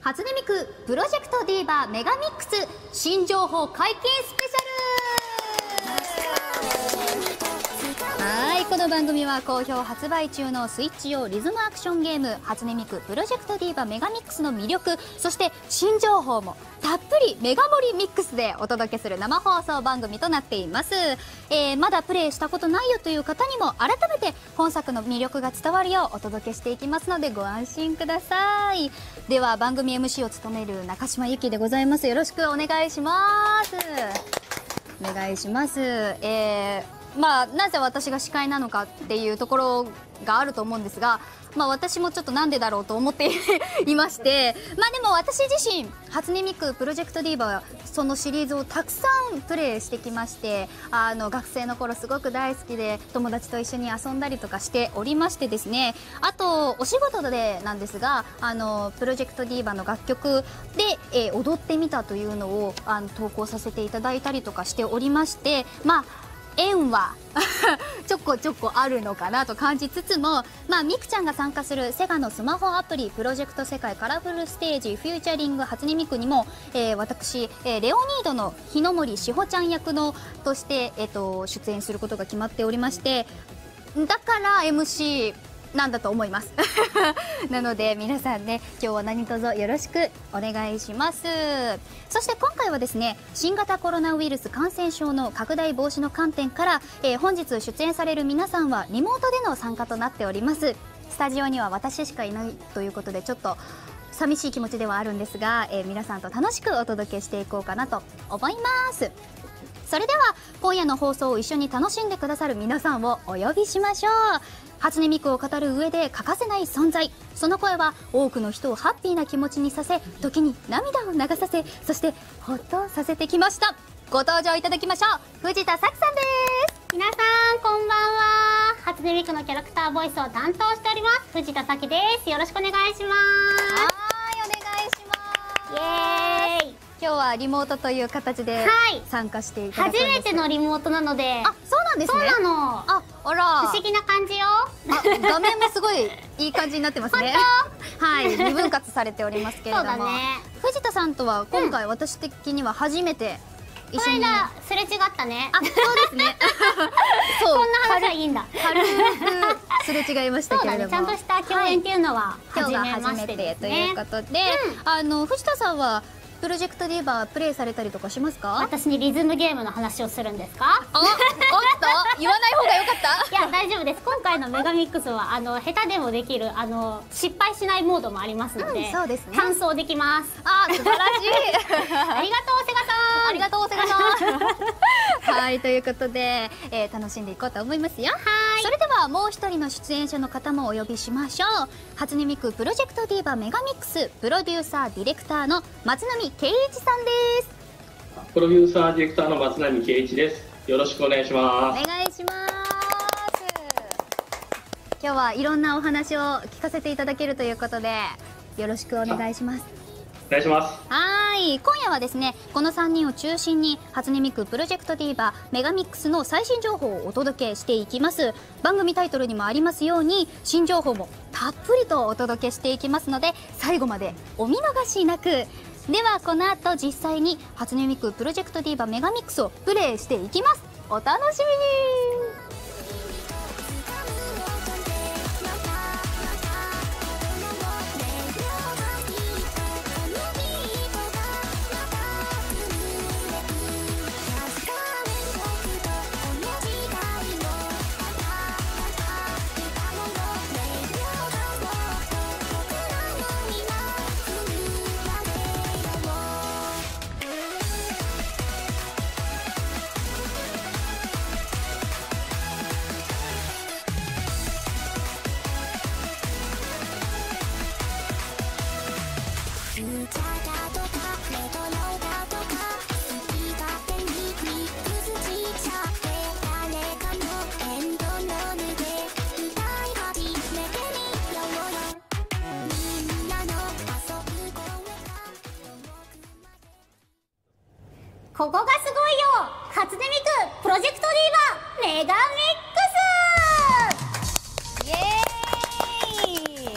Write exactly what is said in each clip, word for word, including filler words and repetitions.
初音ミクプロジェクトディーバメガミックス新情報解禁スペシャル。はい、この番組は好評発売中のスイッチ用リズムアクションゲーム初音ミクプロジェクトディーバメガミックスの魅力、そして新情報もたっぷりメガ盛りミックスでお届けする生放送番組となっています。えー、まだプレイしたことないよという方にも改めて本作の魅力が伝わるようお届けしていきますのでご安心ください。では番組 エムシー を務める中島由紀でございます。よろしくお願いします。お願いします。えー、まあなぜ私が司会なのかっていうところがあると思うんですが、まあ私もちょっとなんでだろうと思っていまして、まあでも私自身初音ミクプロジェクトディーバそのシリーズをたくさんプレイしてきまして、あの学生の頃すごく大好きで友達と一緒に遊んだりとかしておりましてですね、あとお仕事でなんですが、あのプロジェクトディーバの楽曲で、えー、踊ってみたというのをあの投稿させていただいたりとかしておりまして、まあ縁はちょこちょこあるのかなと感じつつも、まあ、みくちゃんが参加するセガのスマホアプリプロジェクト世界カラフルステージフューチャリング初音ミクにも、えー、私、えー、レオニードの日の森しほちゃん役のとして、えー、と出演することが決まっておりまして、だから エムシーなんだと思いますなので皆さんね、今日は何卒よろしくお願いします。そして今回はですね、新型コロナウイルス感染症の拡大防止の観点から、えー、本日出演される皆さんはリモートでの参加となっております。スタジオには私しかいないということでちょっと寂しい気持ちではあるんですが、えー、皆さんと楽しくお届けしていこうかなと思います。それでは今夜の放送を一緒に楽しんでくださる皆さんをお呼びしましょう。初音ミクを語る上で欠かせない存在、その声は多くの人をハッピーな気持ちにさせ、時に涙を流させ、そしてほっとさせてきました。ご登場いただきましょう。藤田咲さんです。 皆さんこんばんは。初音ミクのキャラクターボイスを担当しております藤田咲です。よろしくお願いします。 はい、お願いします。 イエーイ。 今日はリモートという形で参加していただくんです。 初めてのリモートなので。 あ、そうなんですね。 そうなの。 あ、あら。 不思議な感じよ。 あ、画面もすごいいい感じになってますね。はい、二分割されておりますけれども。 そうだね。 藤田さんとは今回私的には初めて一緒に。 この間すれ違ったね。 あ、そうですね。 そう。こんな話はいいんだ。 軽くすれ違いましたけれども。 ちゃんとした共演っていうのは今日が初めてということで、あの藤田さんはプロジェクトディーバプレイされたりとかしますか？ 私にリズムゲームの話をするんですか？ あ、おっと言わない方が良かった。 いや大丈夫です。今回のメガミックスはあの下手でもできるあの失敗しないモードもありますので、うん、そうですね。完走できます。 あ、素晴らしい。 ありがとうセガさん。 ありがとうセガさん。はい、ということで、えー、楽しんでいこうと思いますよ。はい。それではもう一人の出演者の方もお呼びしましょう。初音ミクプロジェクトディーバメガミックスプロデューサーディレクターの松並圭一さんです。 プロデューサーディレクターの松並圭一です。よろしくお願いします。 お願いします。今日はいろんなお話を聞かせていただけるということでよろしくお願いします。 お願いします。 はい、今夜はですね、このさんにんを中心に初音ミクプロジェクトディーバメガミックスの最新情報をお届けしていきます。番組タイトルにもありますように新情報もたっぷりとお届けしていきますので最後までお見逃しなく。ではこの後実際に初音ミクプロジェクトディーバメガミックスをプレイしていきます。お楽しみに。 ここがすごいよ。初音ミクプロジェクトディーバメガミックス。 イエーイ。は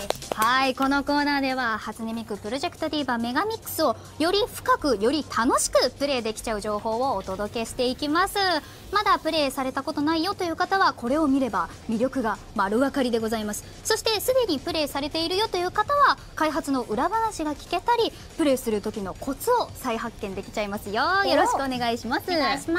はい、このコーナーでは初音ミクプロジェクトディーバメガミックスをより深くより楽しくプレイできちゃう情報をお届けしていきます。まだプレイされたことないよという方はこれを見れば魅力が丸分かりでございます。そしてすでにプレイされているよという方は開発の裏話が聞けたり、プレイする時のコツを再発見できちゃいますよ。よろしくお願いします。 お願いします。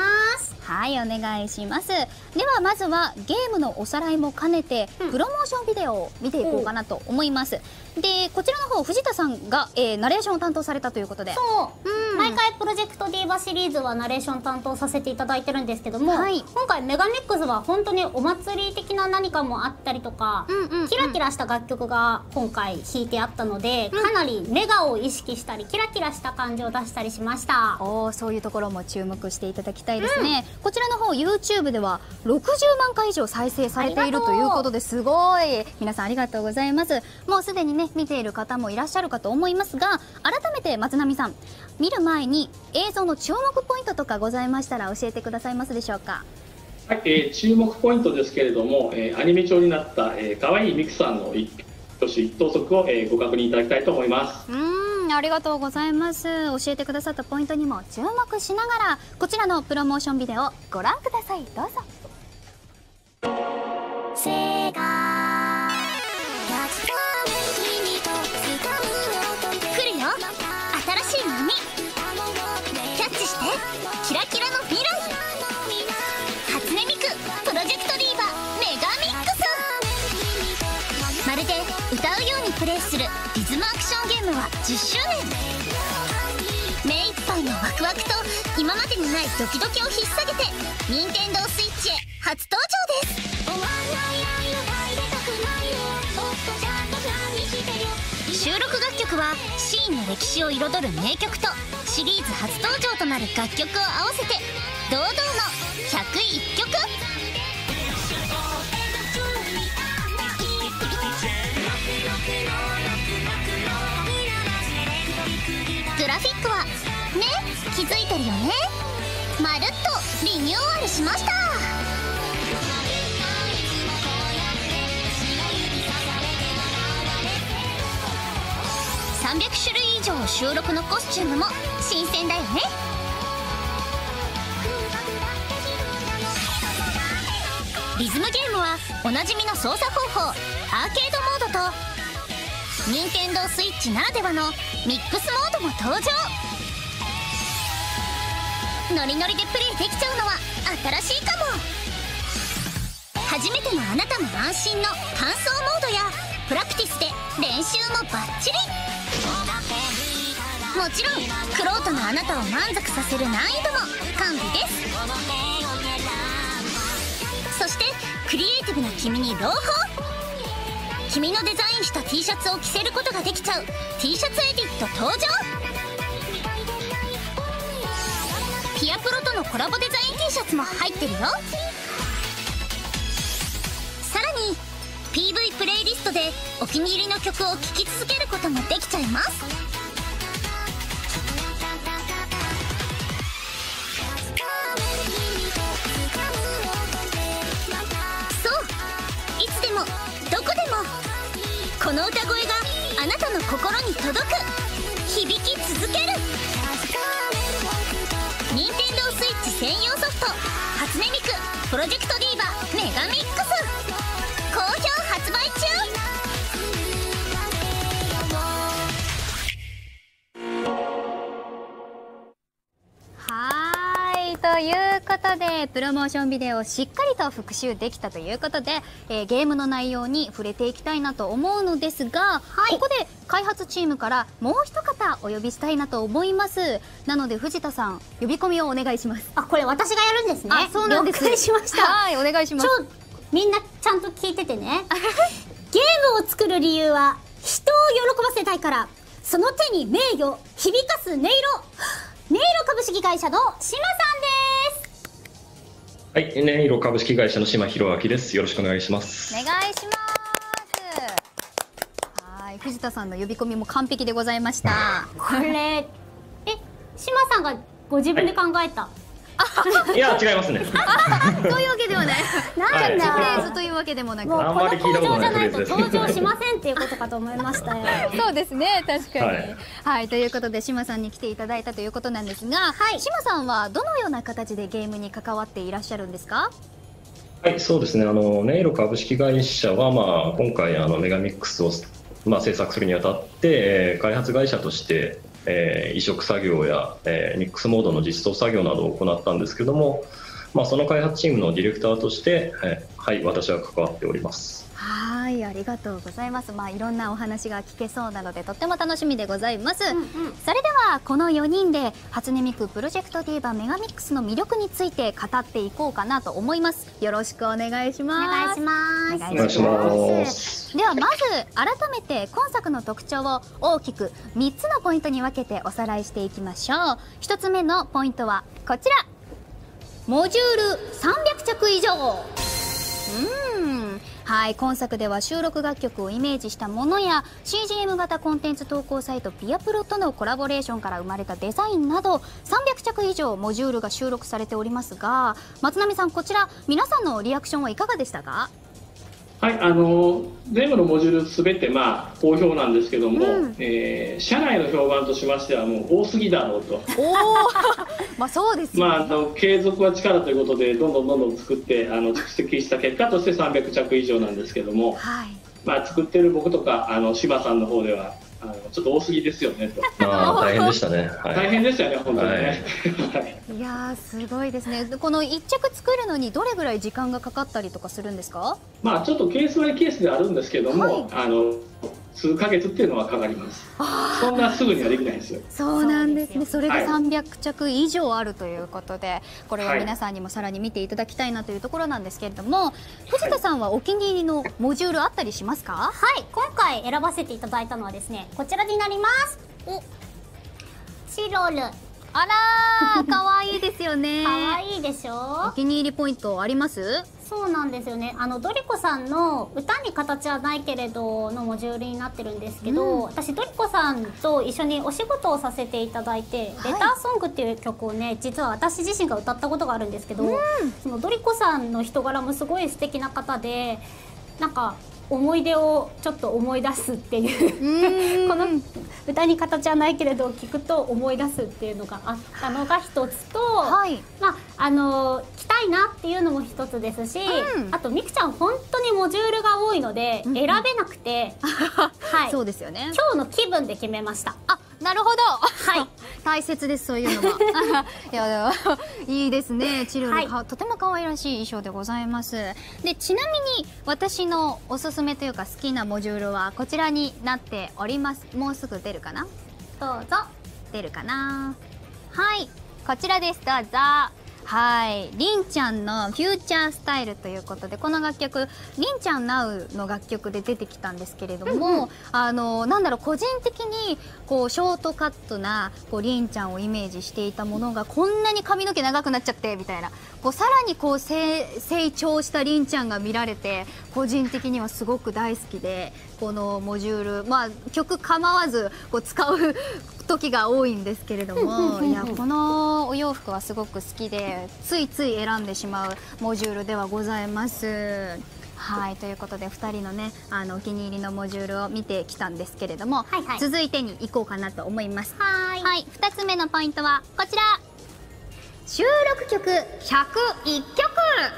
はい、お願いします。ではまずはゲームのおさらいも兼ねて、うん、プロモーションビデオを見ていこうかなと思います。でこちらの方藤田さんが、えー、ナレーションを担当されたということで、 そう、うん、毎回プロジェクトディーバシリーズはナレーション担当させていただいてるんですけども、はい、今回メガミックスは本当にお祭り的な何かもあったりとか、うんうんうん、キラキラした楽曲が今回弾いてあったので、うん、かなりメガを意識したりキラキラした感じを出したりしました。 おー、そういうところも注目していただきたいですね。うん、こちらの方 YouTube ではろくじゅうまんかい以上再生されているということで、すごい皆さんありがとうございます。もうすでにね見ている方もいらっしゃるかと思いますが、改めて松並さん、見る前に映像の注目ポイントとかございましたら教えてくださいますでしょうか。 はい、えー、注目ポイントですけれども、えー、アニメ調になった、えー、かわいいミクさんの一挙手一投足を、えー、ご確認いただきたいと思います。 うーん、ありがとうございます。教えてくださったポイントにも注目しながら、こちらのプロモーションビデオご覧ください。どうぞ。セガ来るよ、新しい波キャッチしてキラキラの未来。初音ミクプロジェクトディーバメガミックス。まるで歌うようにプレイするリズムアクションゲームはじゅっしゅうねん。目いっぱいのワクワクと今までにないドキドキを引っ提げて任天堂スイッチへ初登場です。収録楽曲はシーンの歴史を彩る名曲とシリーズ初登場となる楽曲を合わせて堂々のひゃくいっきょく。グラフィックはね、気づいてるよね、まるっとリニューアルしました。さんびゃくしゅるい以上収録のコスチュームも新鮮だよね。リズムゲームはおなじみの操作方法アーケードモードと任天堂スイッチならではのミックスモードも登場。ノリノリでプレイできちゃうのは新しいかも。初めてのあなたも安心の感想モードやプラクティスで練習もバッチリ。もちろんクロートのあなたを満足させる難易度も完備です。そしてクリエイティブな君に朗報、君のデザインした T シャツを着せることができちゃう T シャツエディット登場。ピアプロとのコラボデザイン T シャツも入ってるよ。さらに ピーブイ プレイリストでお気に入りの曲を聴き続けることもできちゃいます。そう、いつでもどこでもこの歌声があなたの心に届く、響き続ける。任天堂スイッチ専用ソフト初音ミクプロジェクトディーバメガミックス好評発売中。ということでプロモーションビデオをしっかりと復習できたということで、えー、ゲームの内容に触れていきたいなと思うのですが、はい、ここで開発チームからもう一方お呼びしたいなと思います。なので藤田さん呼び込みをお願いします。 あ、これ私がやるんですね。 あ、そうなんです。 了解しました。 はい、お願いします。 ちょみんなちゃんと聞いててね。ゲームを作る理由は人を喜ばせたいから、その手に名誉響かす音色音色株式会社の島さんです。 はい、音色株式会社の島弘明です。よろしくお願いします。 お願いします。はい、藤田さんの呼び込みも完璧でございました。 これえ島さんがご自分で考えた、はいや違いますね。 そういうわけではない。 なんだ、 フレーズというわけでもなく。 もうこのあんまり聞いた登ことない場じゃないと登場しませんっていうことかと思いましたよ。 そうですね、確かに。ははいい、 ということで島さんに来ていただいたということなんですが、はい、島さんはどのような形でゲームに関わっていらっしゃるんですか？ はい、そうですね。あのネイロ株式会社は、まあ、今回あのメガミックスを、まあ、制作するにあたって、えー、開発会社として、えー、移植作業や、えー、ミックスモードの実装作業などを行ったんですけども、まあ、その開発チームのディレクターとして、えー、はい、私は関わっております。 はい、ありがとうございます。まあ、いろんなお話が聞けそうなのでとっても楽しみでございます。うんうん、それではこのよにんで初音ミクプロジェクトディーバメガミックスの魅力について語っていこうかなと思います。よろしくお願いします。 お願いします。 お願いします。 ではまず改めて今作の特徴を大きくみっつのポイントに分けておさらいしていきましょう。ひとつめのポイントはこちら、モジュールさんびゃくちゃく以上。うんはい、今作では収録楽曲をイメージしたものや シージーエム 型コンテンツ投稿サイトピアプロとのコラボレーションから生まれたデザインなどさんびゃくちゃく以上モジュールが収録されておりますが、松並さん、こちら皆さんのリアクションはいかがでしたか？ はい、あの全部のモジュールすべてまあ好評なんですけども、うん、えー、社内の評判としましてはもう多すぎだろうと。 おまあそうですよね。 まあ、あの継続は力ということでどんどんどんどん作ってあの蓄積した結果としてさんびゃくちゃく以上なんですけども、はい、まあ、作ってる僕とかあの島さんの方ではあのちょっと多すぎですよねと。 あ大変でしたね、はい、 大変でしたよね本当にね、 はい、いやーすごいですね。このいっちゃく作るのにどれぐらい時間がかかったりとかするんですか？ まあちょっとケースバイケースであるんですけども、はい、あの数ヶ月っていうのはかかります。そんなすぐにはできないんですよ。 そうなんですね。それがさんびゃくちゃく以上あるということで、これは皆さんにもさらに見ていただきたいなというところなんですけれども、藤田さんはお気に入りのモジュールあったりしますか？ はい、今回選ばせていただいたのはですね、こちらになります。お、チロル。 あらー、可愛いですよね。 可愛いでしょ。 お気に入りポイントあります？ そうなんですよね。あのドリコさんの歌に形はないけれどのモジュールになってるんですけど、うん、私ドリコさんと一緒にお仕事をさせていただいて、はい、レターソングっていう曲をね、実は私自身が歌ったことがあるんですけど、うん、そのドリコさんの人柄もすごい素敵な方で、なんか思い出をちょっと思い出すっていうこの歌に形はないけれど聞くと思い出すっていうのがあったのが一つと、はい、まああの来たいなっていうのも一つですし、うん、あとみくちゃん本当にモジュールが多いので選べなくて、うん、はい、そうですよね。今日の気分で決めました。 あ、なるほど。はい、大切です、そういうのは。いやでもいいですね。チルル、はい、とても可愛らしい衣装でございます。でちなみに私のおすすめというか好きなモジュールはこちらになっております。もうすぐ出るかな。 どうぞ。 出るかな。はい、こちらです。どうぞ。はい、りんちゃんのフューチャースタイルということで、この楽曲りんちゃんナウの楽曲で出てきたんですけれども、うんうん、あのなんだろう、個人的にこうショートカットなこうりんちゃんをイメージしていたものがこんなに髪の毛長くなっちゃってみたいな、こうさらにこう成長したりんちゃんが見られて個人的にはすごく大好きで、このモジュール、まあ曲構わずこう使う時が多いんですけれども、いやこのお洋服はすごく好きでついつい選んでしまうモジュールではございます。はい、ということでふたりのね、あのお気に入りのモジュールを見てきたんですけれども、はいはい、続いてに行こうかなと思います。はい、はい、ふたつめのポイントはこちら、収録曲ひゃくいっきょく。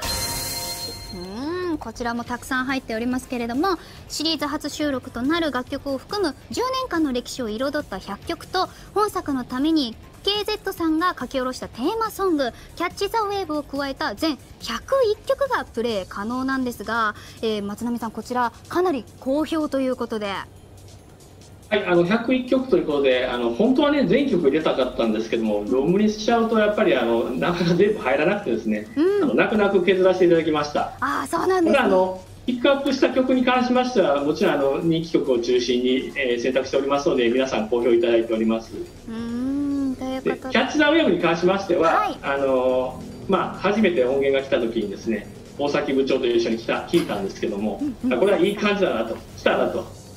うん、こちらもたくさん入っておりますけれども、シリーズ初収録となる楽曲を含むじゅうねんかんの歴史を彩ったひゃっきょくと、本作のために ケーゼット さんが書き下ろしたテーマソング「キャッチ・ザ・ウェーブ」を加えた全ひゃくいっきょくがプレイ可能なんですが、えー、松並さん、こちらかなり好評ということで。 はい、あのひゃくいっきょくということで、あの本当はね全曲入れたかったんですけども、ロングにしちゃうとやっぱりあのなかなか全部入らなくてですね、うん、あの泣く泣く削らせていただきました。 あ、そうなんですね。 あのピックアップした曲に関しましてはもちろんあの人気曲を中心に、えー、選択しておりますので、皆さん好評いただいております。 うーん、ということで、 キャッチ・ザ・ウェーブに関しましては、はい、あのまあ、初めて音源が来た時にですね、大崎部長と一緒に来た聞いたんですけども、うんうん、これはいい感じだなと、来たなと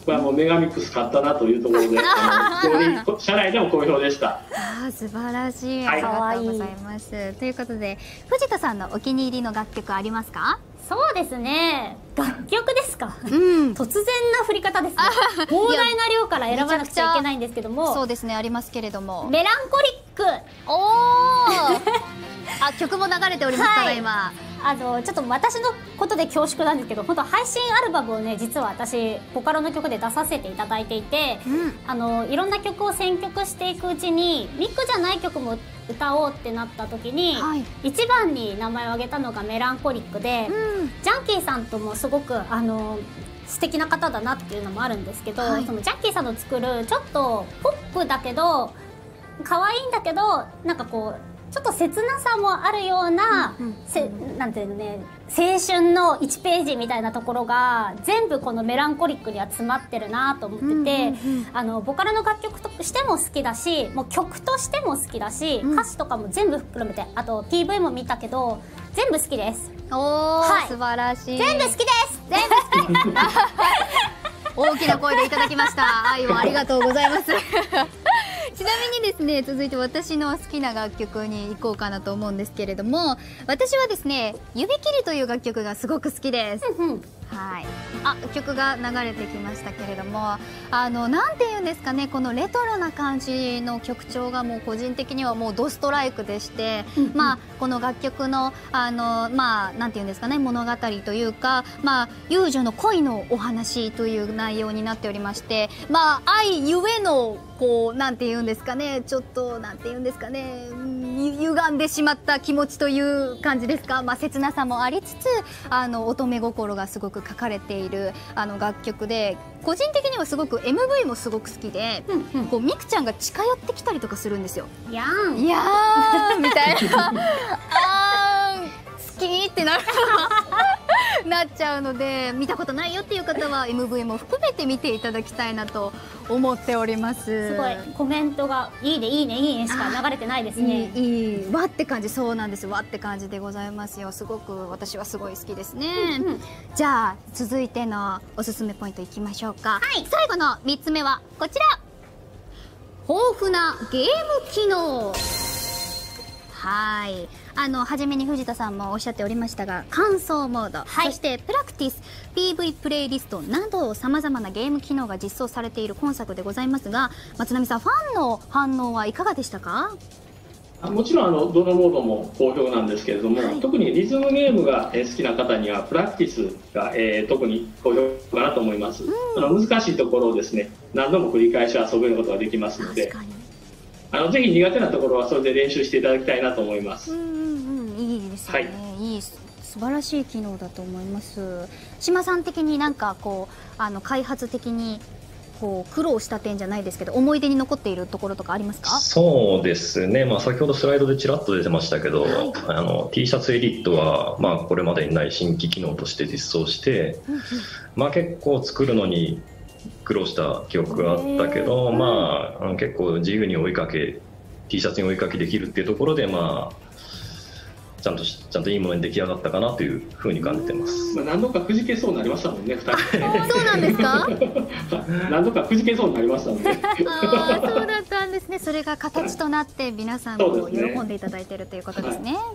これはもうメガミックス買ったなというところであの社内でも好評でした。 ああ素晴らしい、ありがとうございます。ということで藤田さんのお気に入りの楽曲ありますか？ そうですね、楽曲ですか、うん、突然な振り方ですね。膨大な量から選ばなくちゃいけないんですけども、 そうですね、ありますけれども、 メランコリック。 おおあ、曲も流れておりますから、はい、今あのちょっと私のことで恐縮なんですけど、本当配信アルバムをね、実は私ボカロの曲で出させていただいていて、うん、あのいろんな曲を選曲していくうちにミックじゃない曲も歌おうってなった時に、はい、一番に名前を挙げたのがメランコリックで、うん、ジャンキーさんともすごくあの素敵な方だなっていうのもあるんですけど、はい、そのジャンキーさんの作るちょっとポップだけど可愛いんだけど、なんかこうちょっと切なさもあるような、うんうん、せなんていうのね、青春のいちページみたいなところが全部このメランコリックには詰まってるなと思ってて、あのボカロの楽曲としても好きだし、もう曲としても好きだし、うん、歌詞とかも全部含めて、あと ピーブイ も見たけど全部好きです。 おー、はい、素晴らしい。 全部好きです。 全部好き大きな声でいただきました。愛をありがとうございますちなみにですね、続いて私の好きな楽曲に行こうかなと思うんですけれども、私はですね、指切りという楽曲がすごく好きです。はい、あ、曲が流れてきましたけれども、あのなんていうんですかね、このレトロな感じの曲調がもう個人的にはもうドストライクでして、うんうん、まあこの楽曲のあのまあなんていうんですかね、物語というか、まあ友女の恋のお話という内容になっておりまして、まあ愛ゆえのこうなんていうんですかね、ちょっとなんていうんですかね、歪んでしまった気持ちという感じですか、まあ切なさもありつつ、あの乙女心がすごく書かれているあの楽曲で、個人的にはすごく エムブイ もすごく好きで、うんうん、こうミクちゃんが近寄ってきたりとかするんですよ。 いやーんいやーんみたいなあー好きってなるなっちゃうので、見たことないよっていう方は エムブイ も含めて見ていただきたいなと思っております。 すごいコメントがいいねいいねいいねしか流れてないですね。 いいいいわって感じ、そうなんです、わって感じでございますよ。すごく私はすごい好きですね。うんうん、じゃあ続いてのおすすめポイントいきましょうか。はい、最後のみっつめはこちら、豊富なゲーム機能。はい、あの初めに藤田さんもおっしゃっておりましたが、乾燥モード、はい、そしてプラクティス、 ピーブイ プレイリストなどさまざまなゲーム機能が実装されている今作でございますが、松並さん、ファンの反応はいかがでしたか？ もちろんあのどのモードも好評なんですけれども、はい、特にリズムゲームが好きな方にはプラクティスが、えー、特に好評かなと思います。うん、あの難しいところをですね、何度も繰り返し遊べることができますので、あのぜひ苦手なところはそれで練習していただきたいなと思います。 うんうんうん、いいですね、はい、いい素晴らしい機能だと思います。島さん的になんかこうあの開発的にこう苦労した点じゃないですけど、思い出に残っているところとかありますか？ そうですね、まあ、先ほどスライドでちらっと出てましたけど、はい、あの T シャツエリットは、まあ、これまでにない新規機能として実装して、うんうん、まあ、結構作るのに苦労した記憶があったけど、まあ、結構自由に追いかけ T シャツに追いかけできるっていうところで、まあちゃんとちゃんといいものに出来上がったかなというふうに感じてます。 まあ何度かくじけそうになりましたもんね、ふたり。 そうなんですか？ 何度かくじけそうになりましたので。 ああ、そうだったんですね。それが形となって皆さんも喜んでいただいているということですね。はい、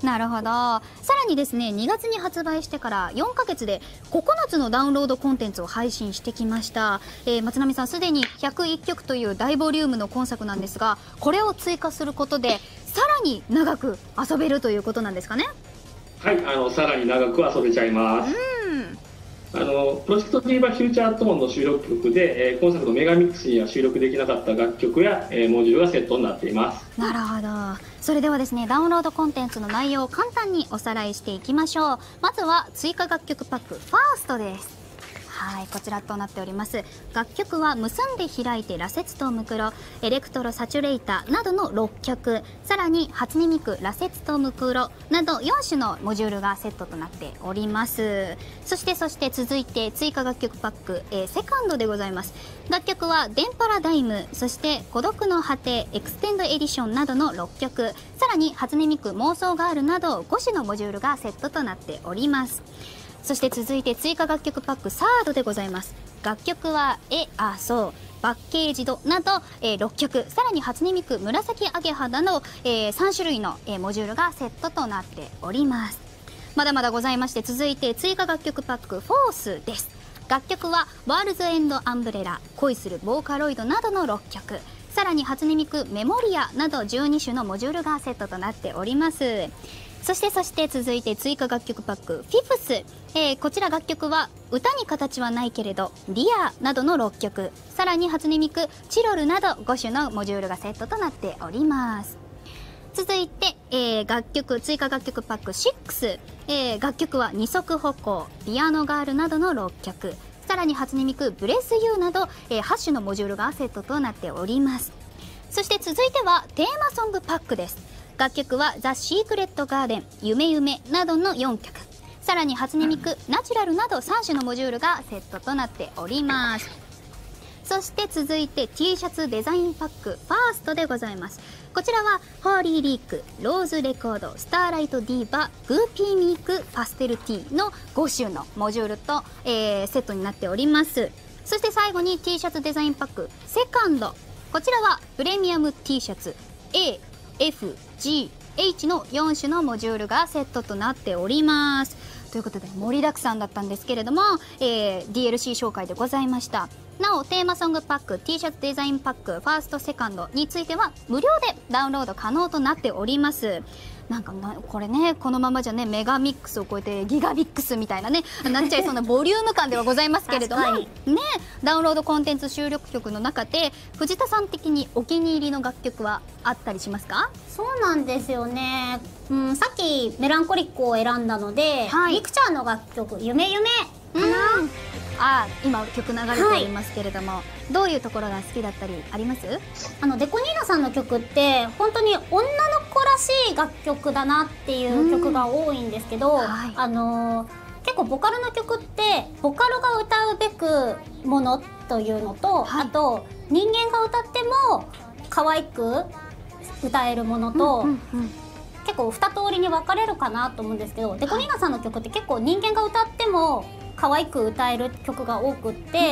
なるほど。さらにですね、にがつに発売してからよんかげつでここのつのダウンロードコンテンツを配信してきました。えー、松並さん、すでにひゃくいっきょくという大ボリュームの今作なんですが、これを追加することでさらに長く遊べるということなんですかね？ はい、あのさらに長く遊べちゃいます。うん、あのプロジェクトディーバフューチャートーンの収録曲で、えー、今作のメガミックスには収録できなかった楽曲や、えー、モジュールがセットになっています。 なるほど。それではですね、ダウンロードコンテンツの内容を簡単におさらいしていきましょう。まずは追加楽曲パックファーストです。はい、こちらとなっております。楽曲は結んで開いて羅刹とムクロ、エレクトロサチュレーターなどのろっきょく、さらに初音ミク、羅刹とムクロなどよんしゅのモジュールがセットとなっております。そしてそして続いて追加楽曲パック、えー、セカンドでございます。楽曲は電パラダイム、そして孤独の果て、エクステンドエディションなどのろっきょく、さらに初音ミク、妄想ガールなどごしゅのモジュールがセットとなっております。 そして続いて追加楽曲パックサードでございます。楽曲はえあそうパッケージドなど、えー、ろっきょく、さらに初音ミク紫アゲハなど、えー、さんしゅるいの、えー、モジュールがセットとなっております。まだまだございまして、続いて追加楽曲パックフォースです。楽曲はワールズエンドアンブレラ、恋するボーカロイドなどのろっきょく、さらに初音ミクメモリアなどじゅうにしゅのモジュールがセットとなっております。そしてそして続いて追加楽曲パックフィフス、えー、こちら楽曲は歌に形はないけれどディアなどのろっきょく、さらに初音ミクチロルなどごしゅのモジュールがセットとなっております。続いて、えー、楽曲追加楽曲パックシックス、えー、楽曲は二足歩行ピアノガールなどのろっきょく、さらに初音ミクブレスユーなど、えー、はちしゅのモジュールがセットとなっております。そして続いてはテーマソングパックです。楽曲はザ・シークレット・ガーデン、夢夢などのよんきょく、さらに初音ミクナチュラルなどさんしゅのモジュールがセットとなっております。そして続いて T シャツデザインパックファーストでございます。こちらはホーリーリーク、ローズレコード、スターライトディーバ、グーピーミーク、パステルティーのごしゅのモジュールと、えー、セットになっております。そして最後に T シャツデザインパックセカンド、こちらはプレミアム T シャツ A、F、G、H のよんしゅのモジュールがセットとなっております。ということで盛りだくさんだったんですけれども、えー、ディーエルシー 紹介でございました。なおテーマソングパック T シャツデザインパックファーストセカンドについては無料でダウンロード可能となっております。なんかなこれね、このままじゃねメガミックスを超えてギガミックスみたいなねなっちゃいそうなボリューム感ではございますけれどもね、ダウンロードコンテンツ収録曲の中で藤田さん的にお気に入りの楽曲はあったりしますか？ そうなんですよね、うん、さっきメランコリックを選んだので、はい、ミクちゃんの楽曲「夢夢」かな。 あ、今曲流れておりますけれども、はい、どういうところが好きだったりあります？ あのデコニーナさんの曲って本当に女の子らしい楽曲だなっていう曲が多いんですけど、はい、あのー、結構ボカルの曲ってボカルが歌うべくものというのと、はい、あと人間が歌っても可愛く歌えるものと、うんうんうん、結構二通りに分かれるかなと思うんですけど、デコニーナさんの曲って結構人間が歌っても可愛く歌える曲が多くって、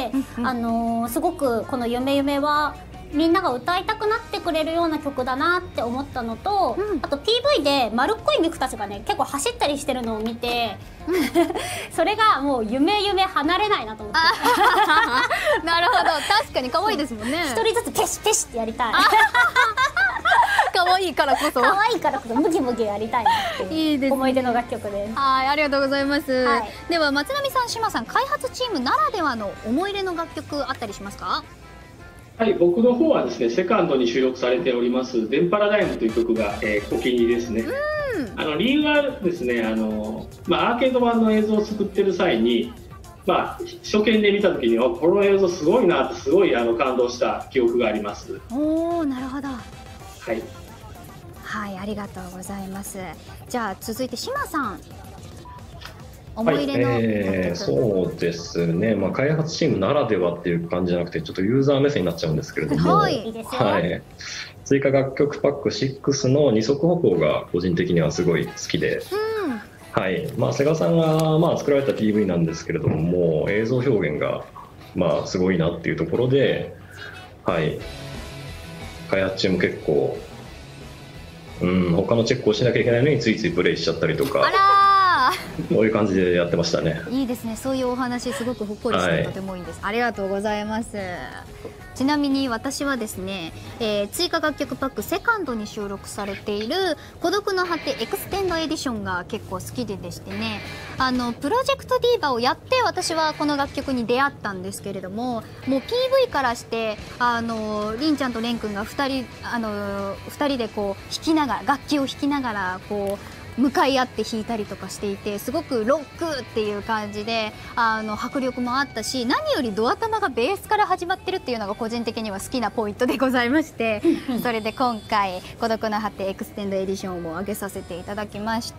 あのー、すごくこの「夢夢」はみんなが歌いたくなってくれるような曲だなって思ったのと、うん、あと ピーブイ で丸っこいミクたちがね結構走ったりしてるのを見て、うん、それがもう夢夢離れないなと思ってなるほど、確かに可愛いですもんね。 一人ずつペシペシってやりたい可愛いからこそ可愛いからこそムキムキやりたいなっていう思い出の楽曲です。 はい、ありがとうございます。はい、では松並さん、島さん、開発チームならではの思い入れの楽曲あったりしますか？ はい、僕の方はですね、セカンドに収録されております「デンパラダイム」という曲が、えー、お気に入りですね。あの理由はですね、あの、まあ、アーケード版の映像を作ってる際に、まあ、初見で見た時にこの映像すごいなってすごいあの感動した記憶があります。 おー、なるほど。 はいはい、ありがとうございます。じゃあ続いて島さん、思い入れの、はい、 えー、そうですね、まあ、開発チームならではっていう感じじゃなくてちょっとユーザー目線になっちゃうんですけれども、 はい、 はい、追加楽曲パックシックスの二足歩行が個人的にはすごい好きで、うん、はい、まあ、セガさんが、まあ、作られた ピーブイ なんですけれども、もう映像表現が、まあ、すごいなっていうところで、はい、開発チーム結構うん、他のチェックをしなきゃいけないのについついプレイしちゃったりとか、 あらー、そういう感じでやってましたね。 いいですね、そういうお話すごくほっこりして、はい、とてもいいです。ありがとうございます。ちなみに私はですね、えー、追加楽曲パックセカンドに収録されている孤独の果てエクステンドエディションが結構好きででしてね、あのプロジェクトディーバをやって私はこの楽曲に出会ったんですけれども、もう ピーブイ からしてあのりんちゃんとれんくんがふたりあのふたりでこう弾きながら楽器を弾きながらこう向かい合って弾いたりとかしていて、すごくロックっていう感じであの迫力もあったし、何よりドア玉がベースから始まってるっていうのが個人的には好きなポイントでございましてそれで今回「孤独の果てエクステンドエディション」を上げさせていただきました。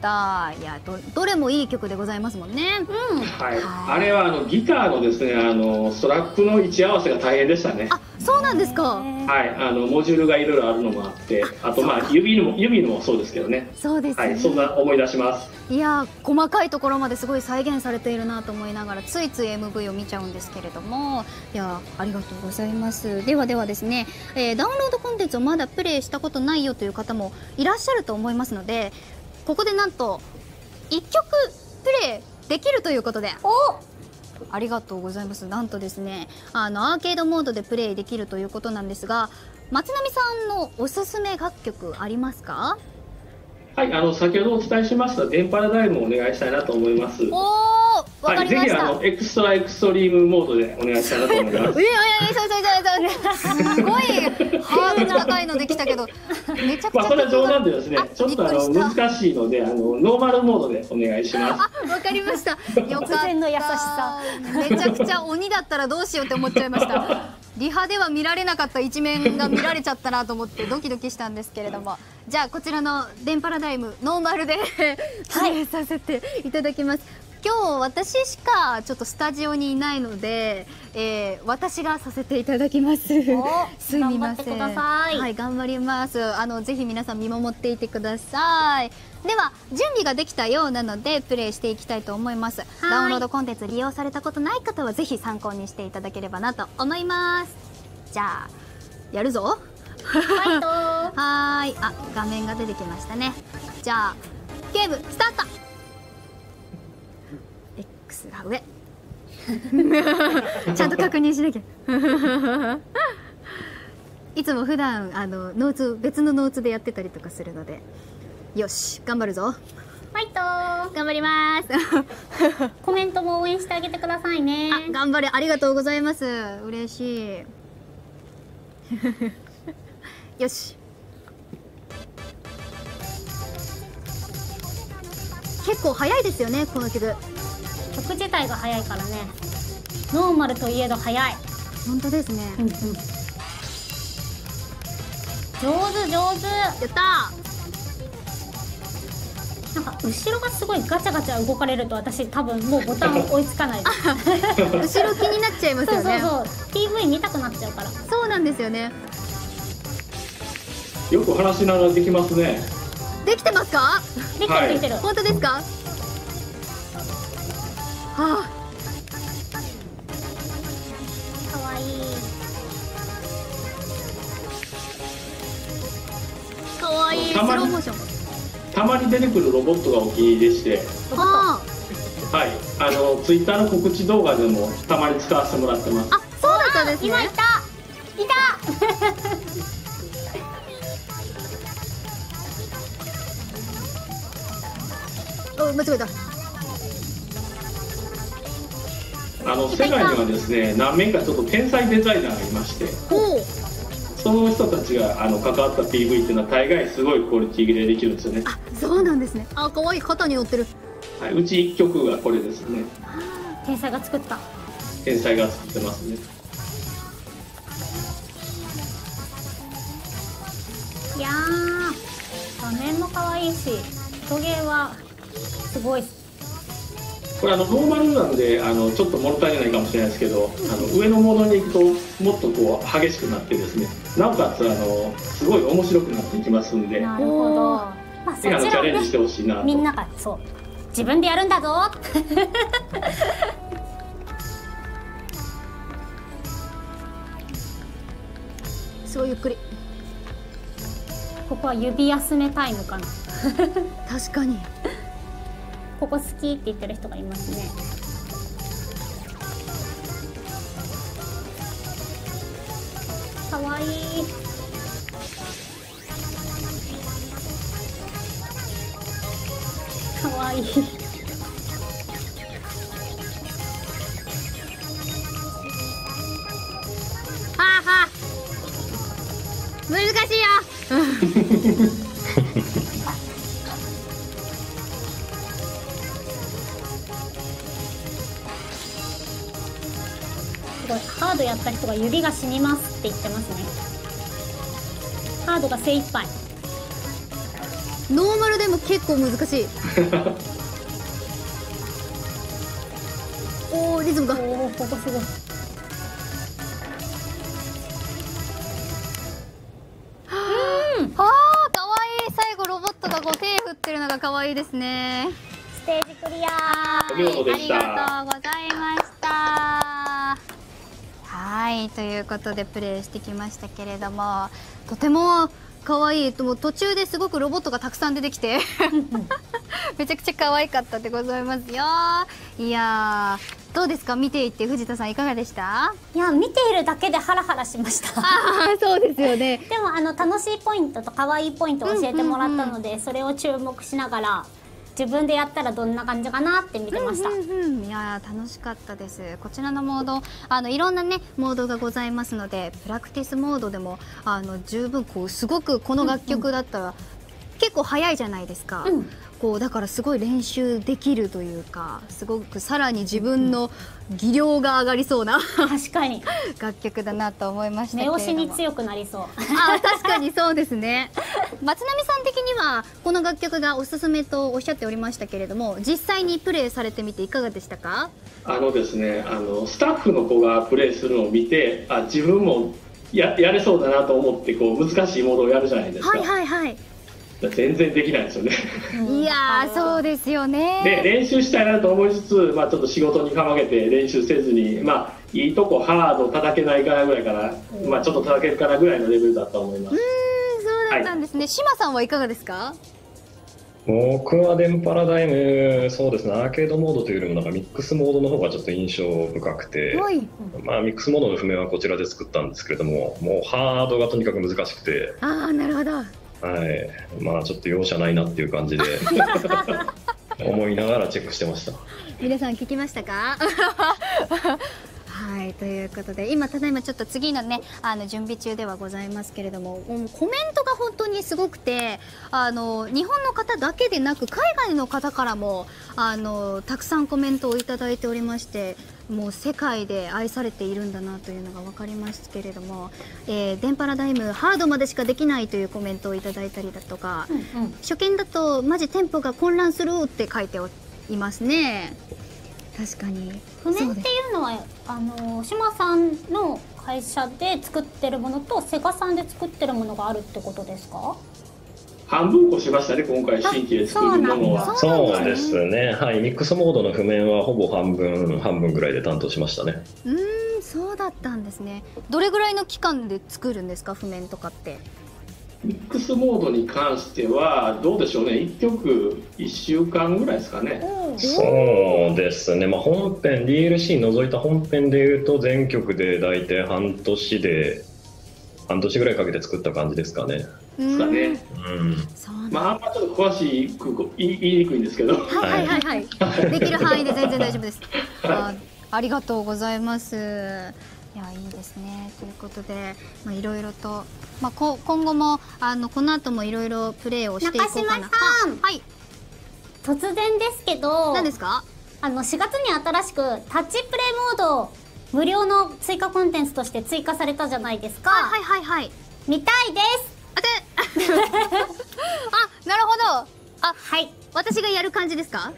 いや ど, どれもいい曲でございますもんね。うん、 はい、はい、あれはあのギターのですね、あのストラップの位置合わせが大変でしたね。 あ、 そうなんですか。 はい、あのモジュールがいろいろあるのもあって、あとまあ指のも指のもそうですけどね。 そうですね。 はい、そんな思い出します。 いやー、細かいところまですごい再現されているなと思いながらついつい エムブイ を見ちゃうんですけれども、いやー、ありがとうございます。ではではですね、えー、ダウンロードコンテンツをまだプレイしたことないよという方もいらっしゃると思いますので、ここでなんといっきょくプレイできるということで、おありがとうございます。なんとですね、あのアーケードモードでプレイできるということなんですが、松並さんのおすすめ楽曲ありますか？ はい、あの先ほどお伝えしました電パラダイムをお願いしたいなと思います。 おお、わかりました。はい、 ぜひあのエクストラエクストリームモードでお願いしたいなと思います。 いやいやいや、そうそうそうそう、すごいハードル高いのできたけど、めちゃくちゃ。 まあこれは冗談でですね、ちょっとあの難しいので、あのノーマルモードでお願いします。 あ、わかりました。よかった。 突然の優しさ。 めちゃくちゃ鬼だったらどうしようって思っちゃいました。リハでは見られなかった一面が見られちゃったなと思ってドキドキしたんですけれども、じゃあこちらの電パラダイムノーマルでプレイさせていただきます。今日私しかちょっとスタジオにいないので、えー、私がさせていただきます。すみません。はい、頑張ります。あのぜひ皆さん見守っていてください。では準備ができたようなのでプレイしていきたいと思います。ダウンロードコンテンツ利用されたことない方はぜひ参考にしていただければなと思います。じゃあやるぞ。 ファイトはーい、あ、画面が出てきましたね。じゃあゲームスタート。 X が上ちゃんと確認しなきゃいつも普段あのノーツ別のノーツでやってたりとかするので、よし頑張るぞ。 ファイト頑張りますコメントも応援してあげてくださいね。 あ、頑張れ、ありがとうございます。嬉しいよし、結構早いですよねこの曲。 曲自体が早いからね。ノーマルといえど早い。 本当ですね。 うんうん、上手上手。 やったー。なんか後ろがすごいガチャガチャ動かれると私多分もうボタン追いつかないです後ろ気になっちゃいますよね。 そうそうそう、 ピーブイ 見たくなっちゃうから。 そうなんですよね。 よく話しながらできますね。 できてますか？ できてるできてる。 本当ですか？はあ、 かわいい。 かわいい。スロたまにーモーション。 たまに出てくるロボットがお気に入りでして、 あはい、あのツイッターの告知動画でもたまに使わせてもらってます。 あ、そうだったんですね。 今いたいたお、間違えた。 あの世界にはですね、何名かちょっと天才デザイナーがいまして、 おう、 その人たちがあの関わった ピーブイ っていうのは大概すごいクオリティでできるんですよね。 あ、そうなんですね。あ、可愛い、肩に乗ってる。 はい、うちいっきょくがこれですね。 天才が作った。 天才が作ってますね。 いやー、画面も可愛いし音ゲーはすごい。 これあのノーマルなんであのちょっと物足りないかもしれないですけど、あの上のモードに行くともっとこう激しくなってですね、なおかつあのすごい面白くなっていきますんで、 なるほど。まあそちぜひあのチャらをね、 レンジしてほしいなと。 みんながそう自分でやるんだぞすごいゆっくり。 ここは指休めタイムかな確かに。 ここ好きって言ってる人がいますね。かわいい。かわいい。 はあはあ、難しいよすごいハードやった人が指が死にますって言ってますね。ハードが精一杯。 ノーマルでも結構難しいおー、リズムが。 おお、ここすごい。 可愛いですね。 ステージクリアお見事でした。 ありがとうございました。はい、ということでプレイしてきましたけれども、とても可愛い。とも途中ですごくロボットがたくさん出てきてめちゃくちゃ可愛かったでございますよ。いやー、どうですか、見ていて藤田さんいかがでした？ いや、見ているだけでハラハラしましたああ、そうですよね。 でもあの楽しいポイントと可愛いポイントを教えてもらったので、それを注目しながら自分でやったらどんな感じかなって見てました。 うんうんうん、いやー楽しかったです。こちらのモード、あのいろんなねモードがございますので、プラクティスモードでもあの十分こうすごくこの楽曲だったら、うんうん、結構早いじゃないですか。うん、こうだからすごい練習できるというか、すごくさらに自分の技量が上がりそうな確かに楽曲だなと思いましたけれども、 目押しに強くなりそう。 あ、確かにそうですね。松並さん的にはこの楽曲がおすすめとおっしゃっておりましたけれども、実際にプレイされてみていかがでしたか？ あのですね、あのスタッフの子がプレイするのを見て、あ、自分も や, やれそうだなと思ってこう難しいモードをやるじゃないですか。 はいはいはい。 全然できないんですよね。 いやー、そうですよね。 で練習したいなと思いつつ、まあ、ちょっと仕事にかまけて練習せずに、まあ、いいとこハード叩けないかなぐらいから、まあ、ちょっと叩けるかなぐらいのレベルだと思います。 うーん、そうだったんですね。志麻、はい、さんはいかがですか？ 僕はデンパラダイム、そうですね、アーケードモードというよりもなんかミックスモードの方がちょっと印象深くて、はい、まあ、ミックスモードの譜面はこちらで作ったんですけれども、もうハードがとにかく難しくて、 ああ、なるほど。 はい、まあちょっと容赦ないなっていう感じで思いながらチェックしてました。 皆さん聞きましたか？はい、ということで今ただいまちょっと次のねあの準備中ではございますけれども、もうコメントが本当にすごくて、あの日本の方だけでなく海外の方からもあのたくさんコメントをいただいておりまして、もう世界で愛されているんだなというのが分かりますけれども、えー、デンパラダイムハードまでしかできないというコメントをいただいたりだとか、うんうん、初見だとマジテンポが混乱するって書いていますね。確かに譜面っていうのはあの志麻さんの会社で作ってるものとセガさんで作ってるものがあるってことですか？ 半分こしましたね、今回新規で作るものは。 そうですね、はい、ミックスモードの譜面はほぼ半分半分ぐらいで担当しましたね。 うーん、そうだったんですね。どれぐらいの期間で作るんですか、譜面とかって？ ミックスモードに関してはどうでしょうね、いっきょくいっしゅうかんぐらいですかね。 そうですね、まあ、本編 ディーエルシー 除いた本編でいうと全曲で大体半年で半年ぐらいかけて作った感じですかね。 ですかね。うん。まああんまちょっと詳しく言い言いにくいんですけど。 はいはいはいはい。できる範囲で全然大丈夫です。あ、ありがとうございます。いや、いいですね。ということで、まあいろいろと、まあこ今後もあのこの後もいろいろプレイをしていこうかな。 中島さん。はい。突然ですけど。 何ですか？ あのしがつに新しくタッチプレイモード無料の追加コンテンツとして追加されたじゃないですか。 はいはいはいはい。 見たいです。 あ、あ、なるほど。あ、 はい。 私がやる感じですか？はい。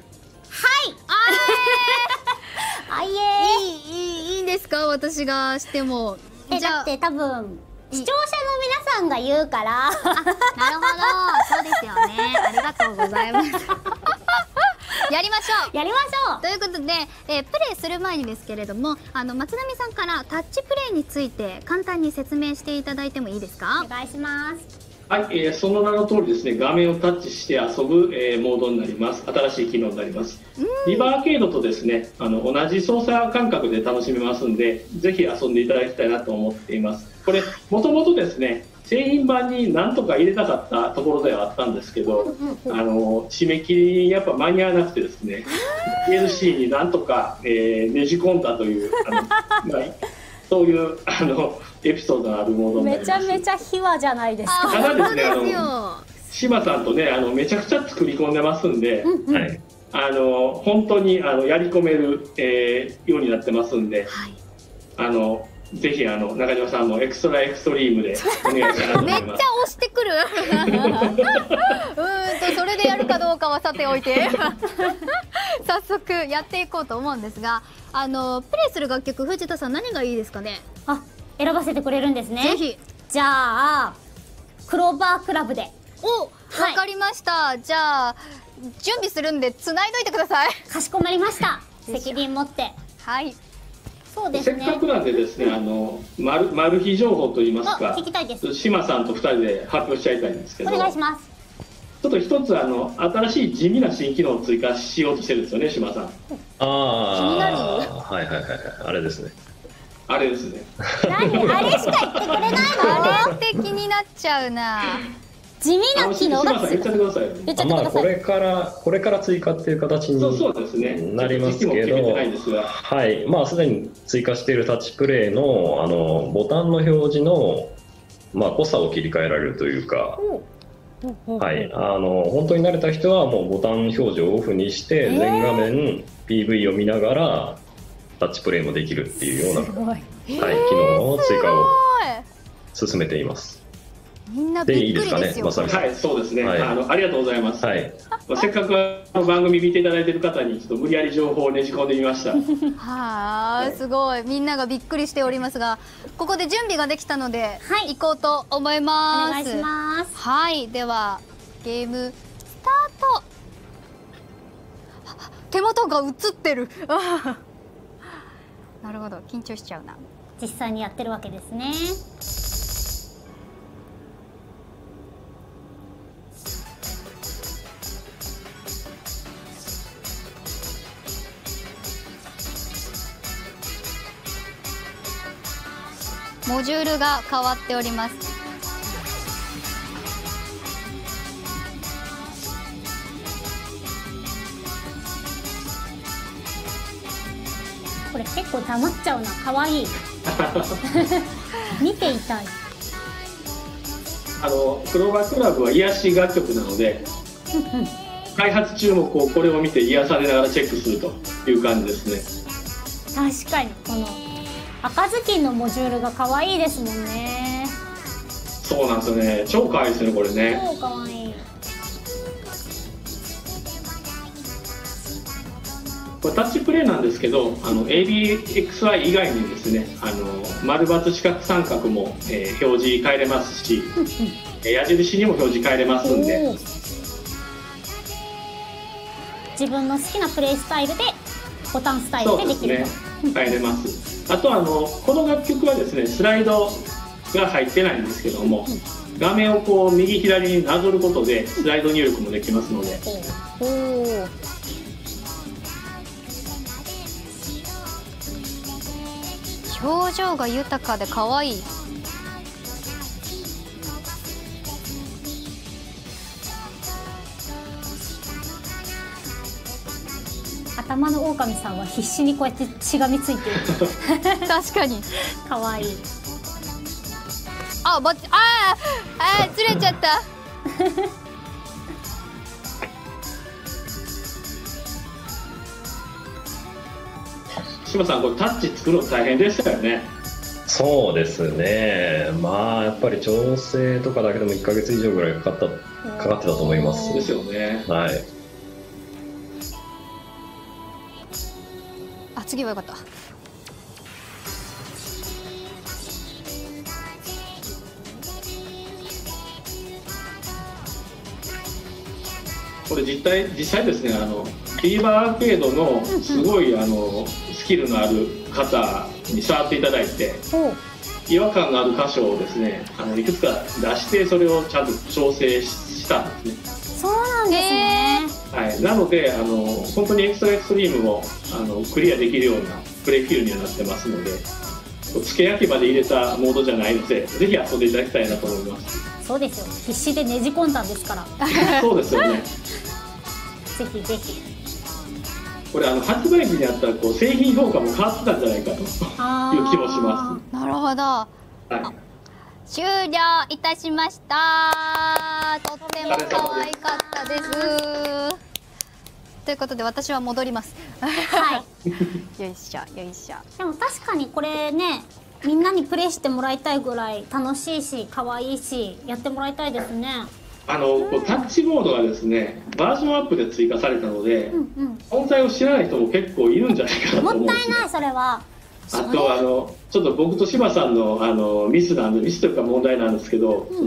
あえー。あいえー。いい、いい、いいんですか？私がしても。 え、だって多分、視聴者の皆さんが言うから。 あ、なるほど。そうですよね。ありがとうございます。やりましょう。 やりましょう。 ということで、えー、プレイする前にですけれども、あの松並さんからタッチプレイについて簡単に説明していただいてもいいですか？ お願いします。 はい、えー、その名の通りですね、画面をタッチして遊ぶ、えー、モードになります。新しい機能になります。リバーアーケードとですね、あの同じ操作感覚で楽しめますんで、ぜひ遊んでいただきたいなと思っています。これもともとですね、製品版に何とか入れたかったところではあったんですけど、あの締め切りにやっぱ間に合わなくてですね、エルシー になんとか、えー、ねじ込んだというあの、まあ、そういうあのエピソードのあるモードになります。 めちゃめちゃ秘話じゃないですか。 ただですね、あの志麻さんとね、あのめちゃくちゃ作り込んでますんで、うんうん、はい、あの本当にあのやり込める、えー、ようになってますんで、はい、あのぜひあの中島さんもエクストラエクストリームでお願いしたいなと思います。 めっちゃ押してくる。うんとそれでやるかどうかはさておいて早速やっていこうと思うんですが、あのプレイする楽曲、藤田さん何がいいですかね？ あ、選ばせてくれるんですね。 ぜひ。 じゃあクローバークラブで。 お、 わかりました。じゃあ準備するんで繋いどいてください。 かしこまりました。責任持って。 はい。 そうですね。 せっかくなんでですね、あのマルマル秘情報といいますか、 聞きたいです。 島さんとふたりで発表しちゃいたいんですけど、 お願いします。 ちょっと一つあの新しい地味な新機能を追加しようとしてるんですよね、島さん。 ああ、 気になる。 はいはいはい、あれですね。 あれですね。 何あれしか言ってくれないの？ あれって気になっちゃうな。 地味な機能が島さん言っちゃってくださいよ。 言っちゃってください。 まあこれからこれから追加っていう形になりますけど、はい、まあすでに追加しているタッチプレイのあのボタンの表示のまあ濃さを切り替えられるというか。はい、あの本当に慣れた人はもうボタン表示をオフにして全画面 ピーブイ を見ながらタッチプレイもできるっていうような、はい、機能の追加を進めています。 みんなびっくりですよ。 でいいですかね、まさみさん。はい、そうですね。 はい、 あのありがとうございます。はい、まあ、せっかくあの番組見ていただいている方にちょっと無理やり情報をねじ込んでみました。 はあ、すごい。みんながびっくりしておりますが、ここで準備ができたので、はい、行こうと思います。 お願いします。 はい、ではゲームスタート。手元が映ってる。なるほど、緊張しちゃうな。 実際にやってるわけですね。 モジュールが変わっております。 これ結構黙っちゃうな。可愛い。見ていたい。 あのクローバークラブは癒し楽曲なので、開発中もこうこれを見て癒されながらチェックするという感じですね。確かにこの赤ずきんのモジュールが可愛いですもんね。 そうなんですよね。超可愛いですね、これね。 超可愛い。 これタッチプレイなんですけど、あの エービーエックスワイ 以外にですね、あの丸×四角三角も、えー、表示変えれますし、矢印にも表示変えれますんで、 自分の好きなプレイスタイルでボタンスタイルでできると。 そうですね、変えれます。あとあのこの楽曲はですね、スライドが入ってないんですけども、画面をこう右左になぞることでスライド入力もできますので。 おお。表情が豊かで可愛い。 頭の狼さんは必死にこうやってしがみついてる。 確かに。 可愛い。 あ、ばっち、あー、あー、ずれちゃった。 島さん、これタッチ作るの大変でしたよね。 そうですね。まあやっぱり調整とかだけでもいっかげつ以上ぐらいかかったかかってたと思います。 ですよね。 はい。 あ、次はよかった。 これ実際実際ですね、あのビーバーアーケードのすごいあのスキルのある方に触っていただいて、違和感のある箇所をですね、あのいくつか出してそれをちゃんと調整したんですね。 そうなんですね。 はい、なのであの本当にエクストラエクストリームもあのクリアできるようなプレイフィールにはなってますので、付け焼き場で入れたモードじゃないので、ぜひ遊んでいただきたいなと思います。 そうですよ、必死でねじ込んだんですから。 そうですよね。 ぜひぜひ。 これあの発売時にあったらこう製品評価も変わってたんじゃないかという気もします。 なるほど。はい、終了いたしました。とっても可愛かったです。ということで私は戻ります。 はい。 よいしょよいしょ。 でも確かにこれね、みんなにプレイしてもらいたいぐらい楽しいし可愛いし、やってもらいたいですね。 あのこうタッチモードがですね、バージョンアップで追加されたので、うんうん、存在を知らない人も結構いるんじゃないかなと思うんです、ね、 もったいない、それは。 あとあのちょっと僕と柴さんのあのミスなんで、ミスというか問題なんですけど、うん、その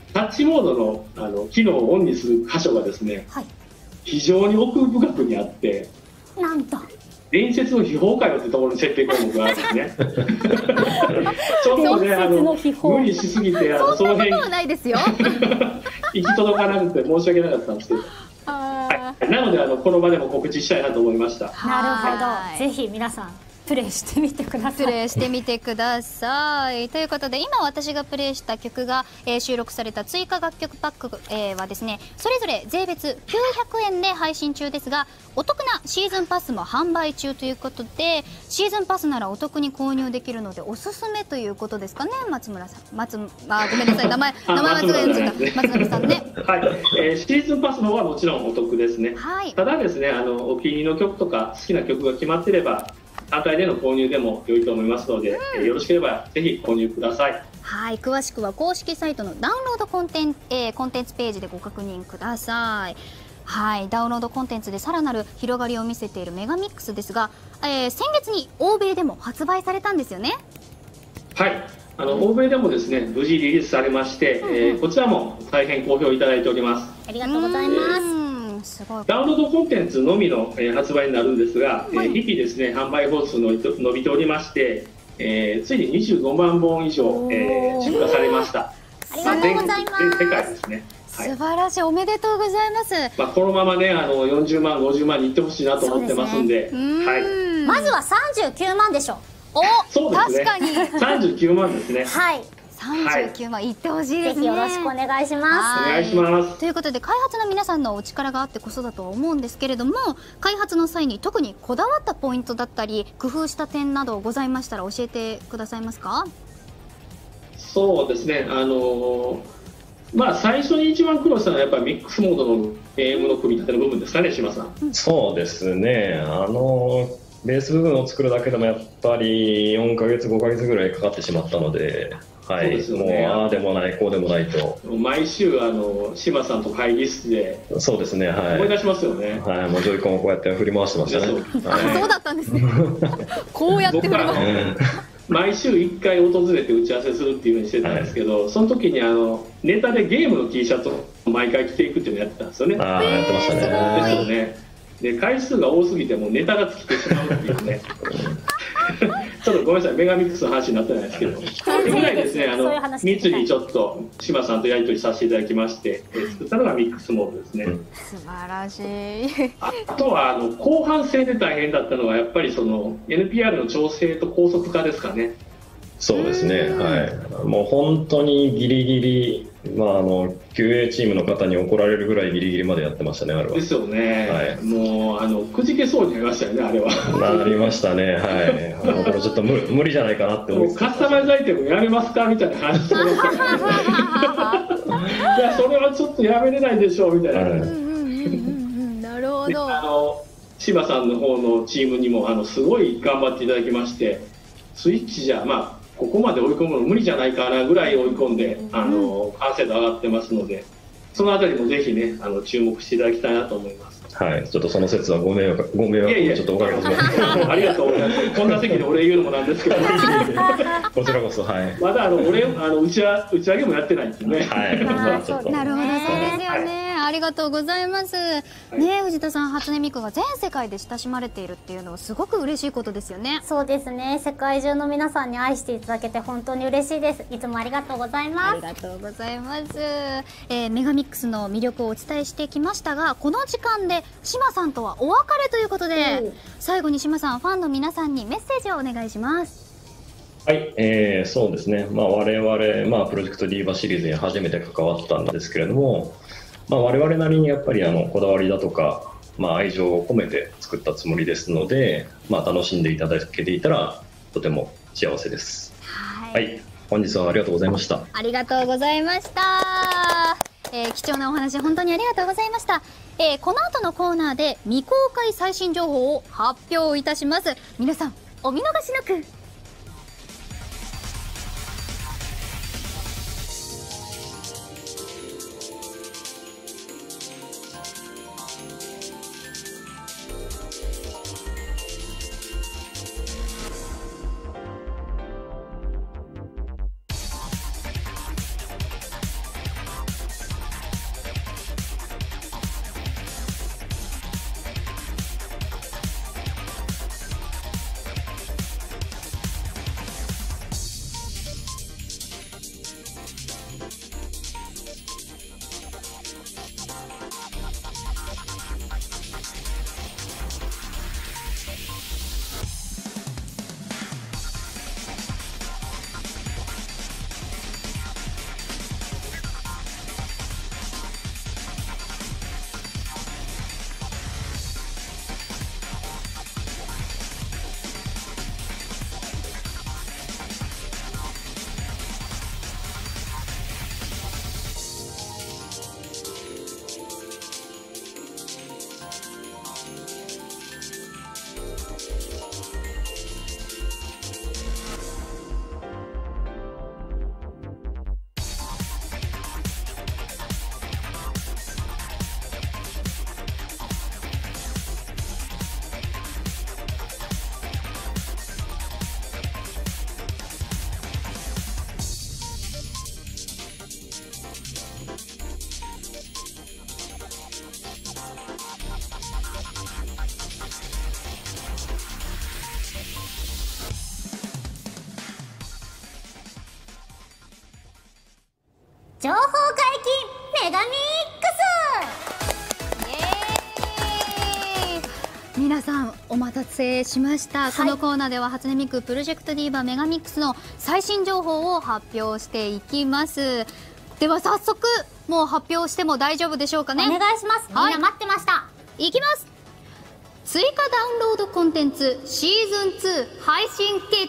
タッチモードのあの機能をオンにする箇所がですね、 はい、 非常に奥深くにあって、 なんと伝説の秘宝かよってところに設定項目があるんですね。ちょっとね、あの無理しすぎて、あのそんなことはないですよ。 行き届かなくて申し訳なかったんですけど、はい、なのであのこの場でも告知したいなと思いました。 なるほど、ぜひ皆さんプレイしてみてください。 プレイしてみてください。ということで今私がプレイした曲が、えー、収録された追加楽曲パック、えー、はですね、それぞれ税別きゅうひゃくえんで配信中ですが、お得なシーズンパスも販売中ということで、シーズンパスならお得に購入できるのでおすすめということですかね。松村さん、松あごめんなさい、名前名前間違えちゃった。松村さんね。 はい、えー、シーズンパスの方はもちろんお得ですね。 はい、 ただですね、あのお気に入りの曲とか好きな曲が決まっていれば単体での購入でも良いと思いますので、うん、よろしければぜひ購入ください。 はい、詳しくは公式サイトのダウンロードコンテンツ、えー、コンテンツページでご確認ください。はい、ダウンロードコンテンツでさらなる広がりを見せているメガミックスですが、えー、先月に欧米でも発売されたんですよね。 はい、あの欧米でもですね無事リリースされまして、うんうん、えー、こちらも大変好評いただいております。 ありがとうございます。 すごい。 ダウンロードコンテンツのみの、えー、発売になるんですが、はい、えー、日々ですね販売本数の伸びておりまして、えー、ついににじゅうごまんぼん以上、えー、出荷されました。 ありがとうございます。 全世界ですね。 はい、素晴らしい、おめでとうございます。 まあ、このままね、あのよんじゅうまんごじゅうまんにいってほしいなと思ってますんで、はい、 まずはさんじゅうきゅうまんでしょ。 お、 そうですね、 確かにさんじゅうきゅうまんですね。 はい、 さんじゅうきゅうまんいってほしいですね。 ぜひよろしくお願いします。 お願いします。 ということで開発の皆さんのお力があってこそだとは思うんですけれども、開発の際に特にこだわったポイントだったり工夫した点などございましたら教えてくださいますか？ そうですね、あのー、まあ最初に一番苦労したのはやっぱりミックスモードのゲームの組み立ての部分ですかね、島さん。 うん、そうですね、あのー、ベース部分を作るだけでもやっぱりよんかげつごかげつぐらいかかってしまったので、はい、ね、もうああでもないこうでもないと毎週あの島さんと会議室で、 そうですね、はい、 思い出しますよね。 はい、もうジョイコンをこうやって振り回してましたね。 そう、はい、そうだったんですね。こうやって振り回して毎週いっかい訪れて打ち合わせするっていうふうにしてたんですけど、はい、その時にあのネタでゲームの T シャツを毎回着ていくっていうのをやってたんですよね。 ああ、やってましたね。 ですよね。で回数が多すぎてもうネタが尽きてしまうっていうね。ちょっとごめんなさい、メガミックスの話になってないですけど、それぐらいですね、あの密にちょっと島さんとやり取りさせていただきまして、え作ったのがミックスモードですね。 素晴らしい。 あとはあの後半戦で大変だったのはやっぱりその エヌピーアール の調整と高速化ですかね。 そうですね、はい、もう本当にギリギリ、まあ、あの キューエー チームの方に怒られるぐらいギリギリまでやってましたね、あれは。 ですよね、はい、もうあのくじけそうになりましたよね、あれは。 なりましたね、はい、あのこれちょっと 無, 無理じゃないかなって思って、 カスタマイズアイテムやめますかみたいな話してましたからね。いや、それはちょっとやめれないでしょうみたいな。はい、 なるほど。 あの柴さんの方のチームにもあのすごい頑張っていただきまして、スイッチじゃまあここまで追い込むの無理じゃないかなぐらい追い込んで、あの完成度上がってますので、そのあたりもぜひね、あの注目していただきたいなと思います。 はい、ちょっとその説はご迷惑ご迷惑をちょっとおかけします。 ありがとうございます。こんな席でお礼言うのもなんですけど、 こちらこそ、はい。 まだあの俺あの打ち上打ち上げもやってないんですね。 はい。 なるほど、そうですよね。ありがとうございます。ね、藤田さん、初音ミクが全世界で親しまれているっていうのはすごく嬉しいことですよね。 そうですね。世界中の皆さんに愛していただけて本当に嬉しいです。いつもありがとうございます。 ありがとうございます。えー、メガミックスの魅力をお伝えしてきましたが、この時間で島さんとはお別れということで、最後に島さん、ファンの皆さんにメッセージをお願いします。 はい、えー、そうですね、まあ、我々、まあ、プロジェクトディーバシリーズに初めて関わったんですけれども、まあ、我々なりにやっぱりあのこだわりだとか、まあ、愛情を込めて作ったつもりですので、まあ、楽しんでいただけていたらとても幸せです。はい、はい、本日はありがとうございました。 ありがとうございました。えー、貴重なお話本当にありがとうございました。えー、この後のコーナーで未公開最新情報を発表いたします。皆さんお見逃しなく。 皆さんお待たせしました、はい、このコーナーでは初音ミクプロジェクトディーバメガミックスの最新情報を発表していきます。では早速もう発表しても大丈夫でしょうかね。 お願いします、はい、みんな待ってました。 いきます。追加ダウンロードコンテンツシーズンツー配信決定。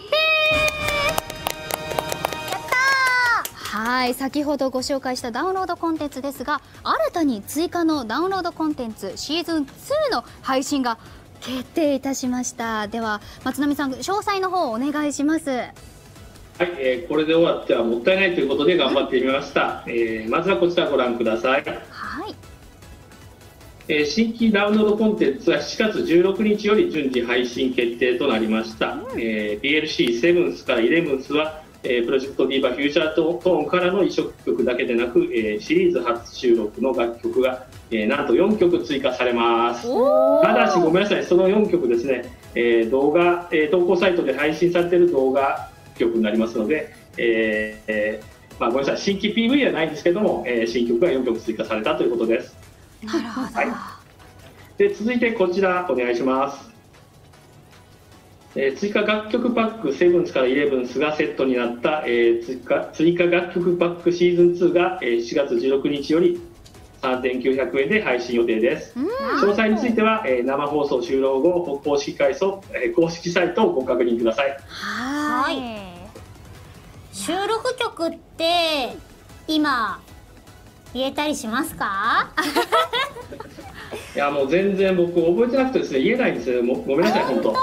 やったー。はい、先ほどご紹介したダウンロードコンテンツですが、新たに追加のダウンロードコンテンツシーズンツーの配信が決定いたしました。では松並さん、詳細の方お願いします。 はい、えー、これで終わってはもったいないということで頑張ってみました、えー、まずはこちらご覧ください。 はい、 えー、新規ダウンロードコンテンツはしちがつじゅうろくにちより順次配信決定となりました、うん、えー、ディーエルシーセブンス からイレブンスは、えー、プロジェクトディーバフューチャートーンからの移植曲だけでなく、えー、シリーズ初収録の楽曲が、えー、なんとよんきょく追加されます。ただしごめんなさい、そのよんきょくですね、えー、動画、えー、投稿サイトで配信されている動画曲になりますので、えーえーまあ、ごめんなさい、新規 ピーブイ はないんですけども、えー、新曲がよんきょく追加されたということです。 なるほど、 はい、で続いてこちらお願いします。えー、追加楽曲パックセブンスからイレブンスがセットになった、えー、追加追加楽曲パックシーズンツーが、えー、しがつじゅうろくにちよりさんぜんきゅうひゃくえんで配信予定です。詳細については、えー、生放送終了後公式回送、えー、公式サイトをご確認ください。 はい、収録曲って今言えたりしますか？ いやもう全然僕覚えてなくてですね、言えないんですよ。もごめんなさい。本当に本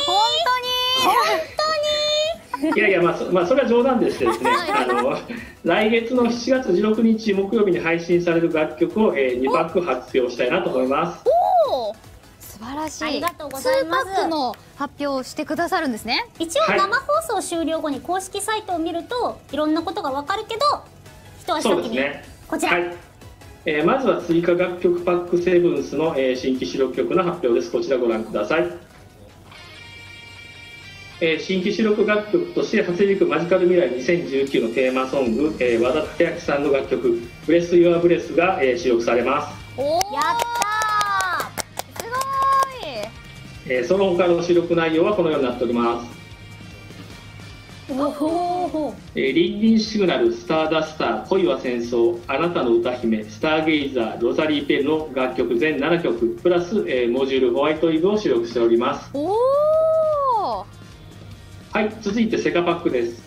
当にいやいや、まあ、まあそれは冗談でしてですね、あの来月のしちがつじゅうろくにち木曜日に配信される楽曲を、えー、にパック発表したいなと思います。 おお、素晴らしい。 ありがとうございます。 にパックの発表をしてくださるんですね。 一応生放送終了後に公式サイトを見るといろんなことがわかるけど、一足先にこちら、はい、 えー、まずは追加楽曲パックセブンスの、えー、新規主力曲の発表です。こちらご覧ください。えー、新規主力楽曲として初音ミクマジカル未来にせんじゅうきゅうのテーマソング、えー、和田武明さんの楽曲「ブレス・ユア・ブレス」が、えー、収録されます。 おー、やったー、すごーい、えー、その他の収録内容はこのようになっております。 おほえー、リンリンシグナル、スターダスター、恋は戦争、あなたの歌姫、スターゲイザー、ロザリー・ペンの楽曲全ななきょくプラス、えー、モジュールホワイトイブを収録しております。 おー、 はい、続いてセガパックです。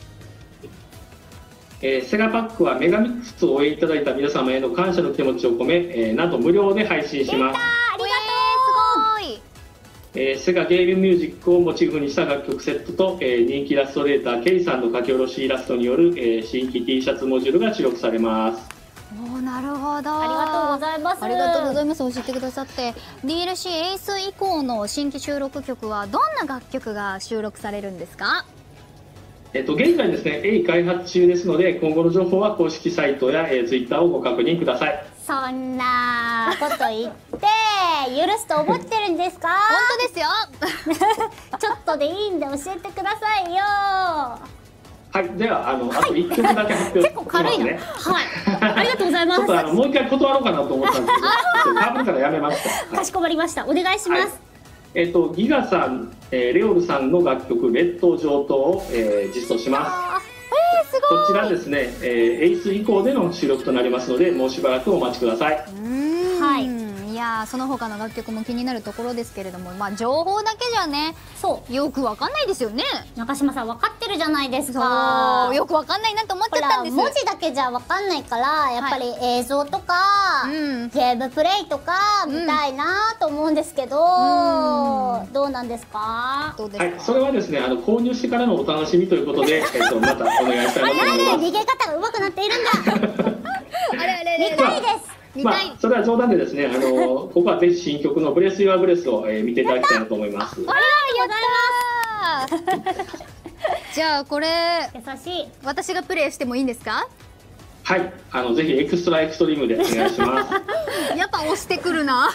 えー、セガパックはメガミックスを応援いただいた皆様への感謝の気持ちを込め、えー、なんと無料で配信します。 ありがとう、すごい。 えー、セガゲームミュージックをモチーフにした楽曲セットと、えー、人気イラストレーターケイさんの書き下ろしイラストによる、えー、新規 T シャツモジュールが収録されます。 おー、なるほど、 ありがとうございます。 ありがとうございます。教えてくださって。 ディーエルシー エース以降の新規収録曲はどんな楽曲が収録されるんですか？ えっと、現在ですね、鋭意開発中ですので、今後の情報は公式サイトや、えー、ツイッターをご確認ください。 そんなこと言って許すと思ってるんですか？ 本当ですよ。 ちょっとでいいんで教えてくださいよ。 はい、ではあの、はい、あといっきょくだけ発表しますね。 結構軽いな。はい、ありがとうございます。 ちょっとあのもう一回断ろうかなと思ったんですけど、かぶるからやめました。はい、 かしこまりました。お願いします。はい、 えっと、ギガさん、えー、レオルさんの楽曲「列島上等」を、えー、実装します。 えー、すごい。 こちらですね、えー、エース以降での収録となりますので、もうしばらくお待ちください。 うーん、はい、いやその他の楽曲も気になるところですけれども、まあ情報だけじゃね、そうよくわかんないですよね。 中島さん分かってるじゃないですか。 そうよくわかんないなと思っちゃったんです。 文字だけじゃ分かんないから、やっぱり映像とか、はい、うん、ゲームプレイとか見たいなと思うんですけど、うん、どうなんですか？ どうですか？はい、それはですね、あの購入してからのお楽しみということで、えっとまたお願いしたいなと思います。 あれあれ、逃げ方が上手くなっているんだ。 あれあれあれ、 見たいです。 まあ、それは冗談でですね、あのここはぜひ新曲のブレス・ユア・ブレスを、えー、見ていただきたいなと思います。 ありがとうございます。 じゃあこれ優しい。 私がプレイしてもいいんですか？ はい、あのぜひエクストラエクストリームでお願いします。 やっぱ押してくるな。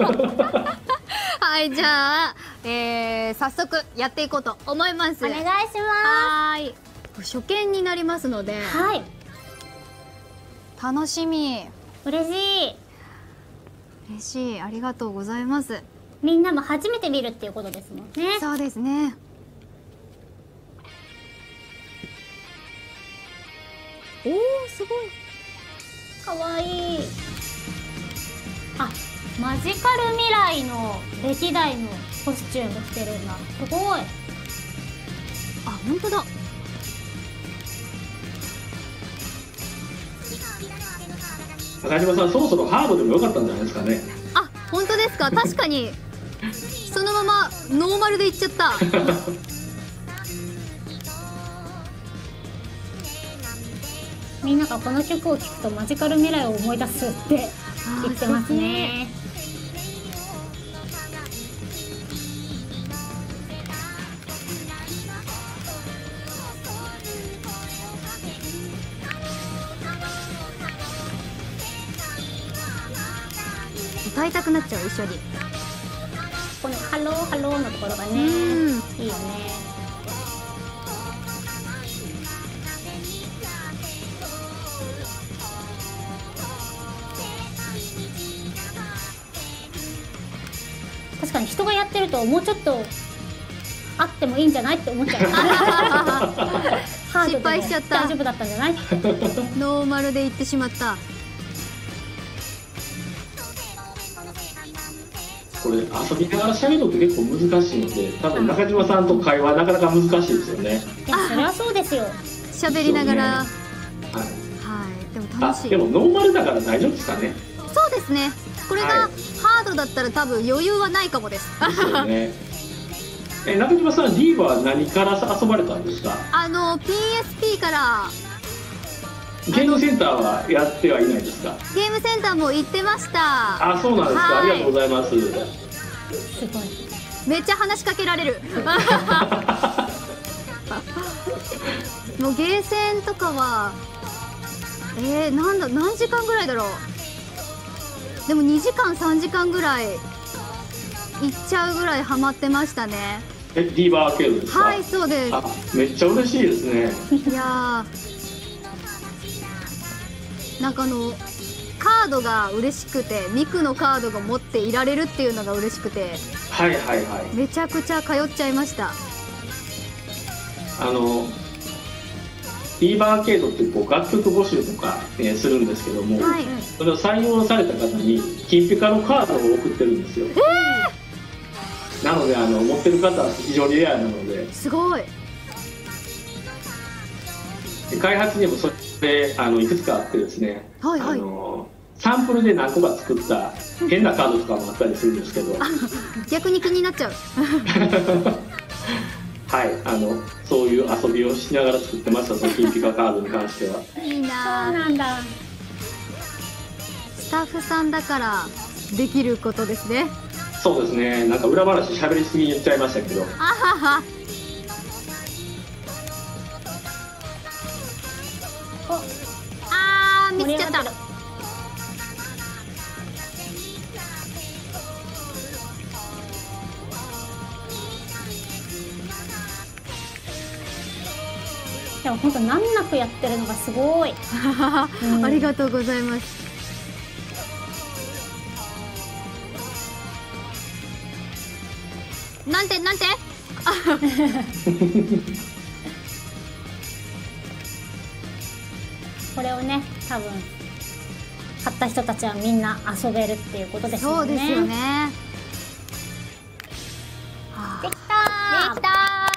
はい、じゃあ、えー、早速やっていこうと思います。 お願いします。 はい、初見になりますので、 はい、 楽しみ。 嬉しい嬉しい、ありがとうございます。 みんなも初めて見るっていうことですもんね。 そうですね。おお、すごい。 かわいい。あ、マジカル未来の歴代のコスチューム着てるんだ。すごい。 あ、本当だ。 中島さん、そろそろハードでもよかったんじゃないですかね。 あ、本当ですか。確かにそのままノーマルでいっちゃったみんながこの曲を聴くとマジカル未来を思い出すって言ってますね。 歌いたくなっちゃう、一緒に。 このハローハローのところがね、いいよね。確かに人がやってるともうちょっとあってもいいんじゃないって思っちゃう失敗しちゃった。 大丈夫だったんじゃないノーマルで言ってしまった。 これ遊びながら喋るのって結構難しいので、多分中島さんと会話なかなか難しいですよね。 いや、それはそうですよ。 喋りながら、はい、はい、でも楽しい。 でもノーマルだから大丈夫ですかね。 そうですね。これがハードだったら多分余裕はないかもです。 ですよね。え、中島さん、リーバー何から遊ばれたんですか？ あの ピーエスピー からゲームセンターはやってはいないですか？ ゲームセンターも行ってました。 あ、そうなんですか。ありがとうございます。 すごい。 めっちゃ話しかけられる。もうゲーセンとかはえー、なんだ何時間ぐらいだろう。でもにじかんさんじかんぐらい行っちゃうぐらいハマってましたね。 え、リーバーアーケードですか？ はい、そうです。 あ、めっちゃ嬉しいですね。 いやー、なんかあのカードが嬉しくて、ミクのカードが持っていられるっていうのが嬉しくて、 はいはいはい。 めちゃくちゃ通っちゃいました。 あのリーバーアーケードってこう楽曲募集とか、ね、するんですけども、はい、それを採用された方に金ピカのカードを送ってるんですよ。えー、なのであの持ってる方は非常にレアなので。 すごい。 で開発にもそれあのいくつかあってですね、はいはい、あのサンプルで何個か作った変なカードとかもあったりするんですけど逆に気になっちゃうはい、あのそういう遊びをしながら作ってました、その金ピカカードに関しては。 いいな。 そうなんだ。 スタッフさんだからできることですね。 そうですね。なんか裏話喋りすぎ言っちゃいましたけど。あはは。 あー、見つけちゃった。 でも本当難なくやってるのがすごい、うん、 ありがとうございます。なんてなんてこれをね、多分買った人たちはみんな遊べるっていうことですよね。 そうですよね。 できたー。 できたー。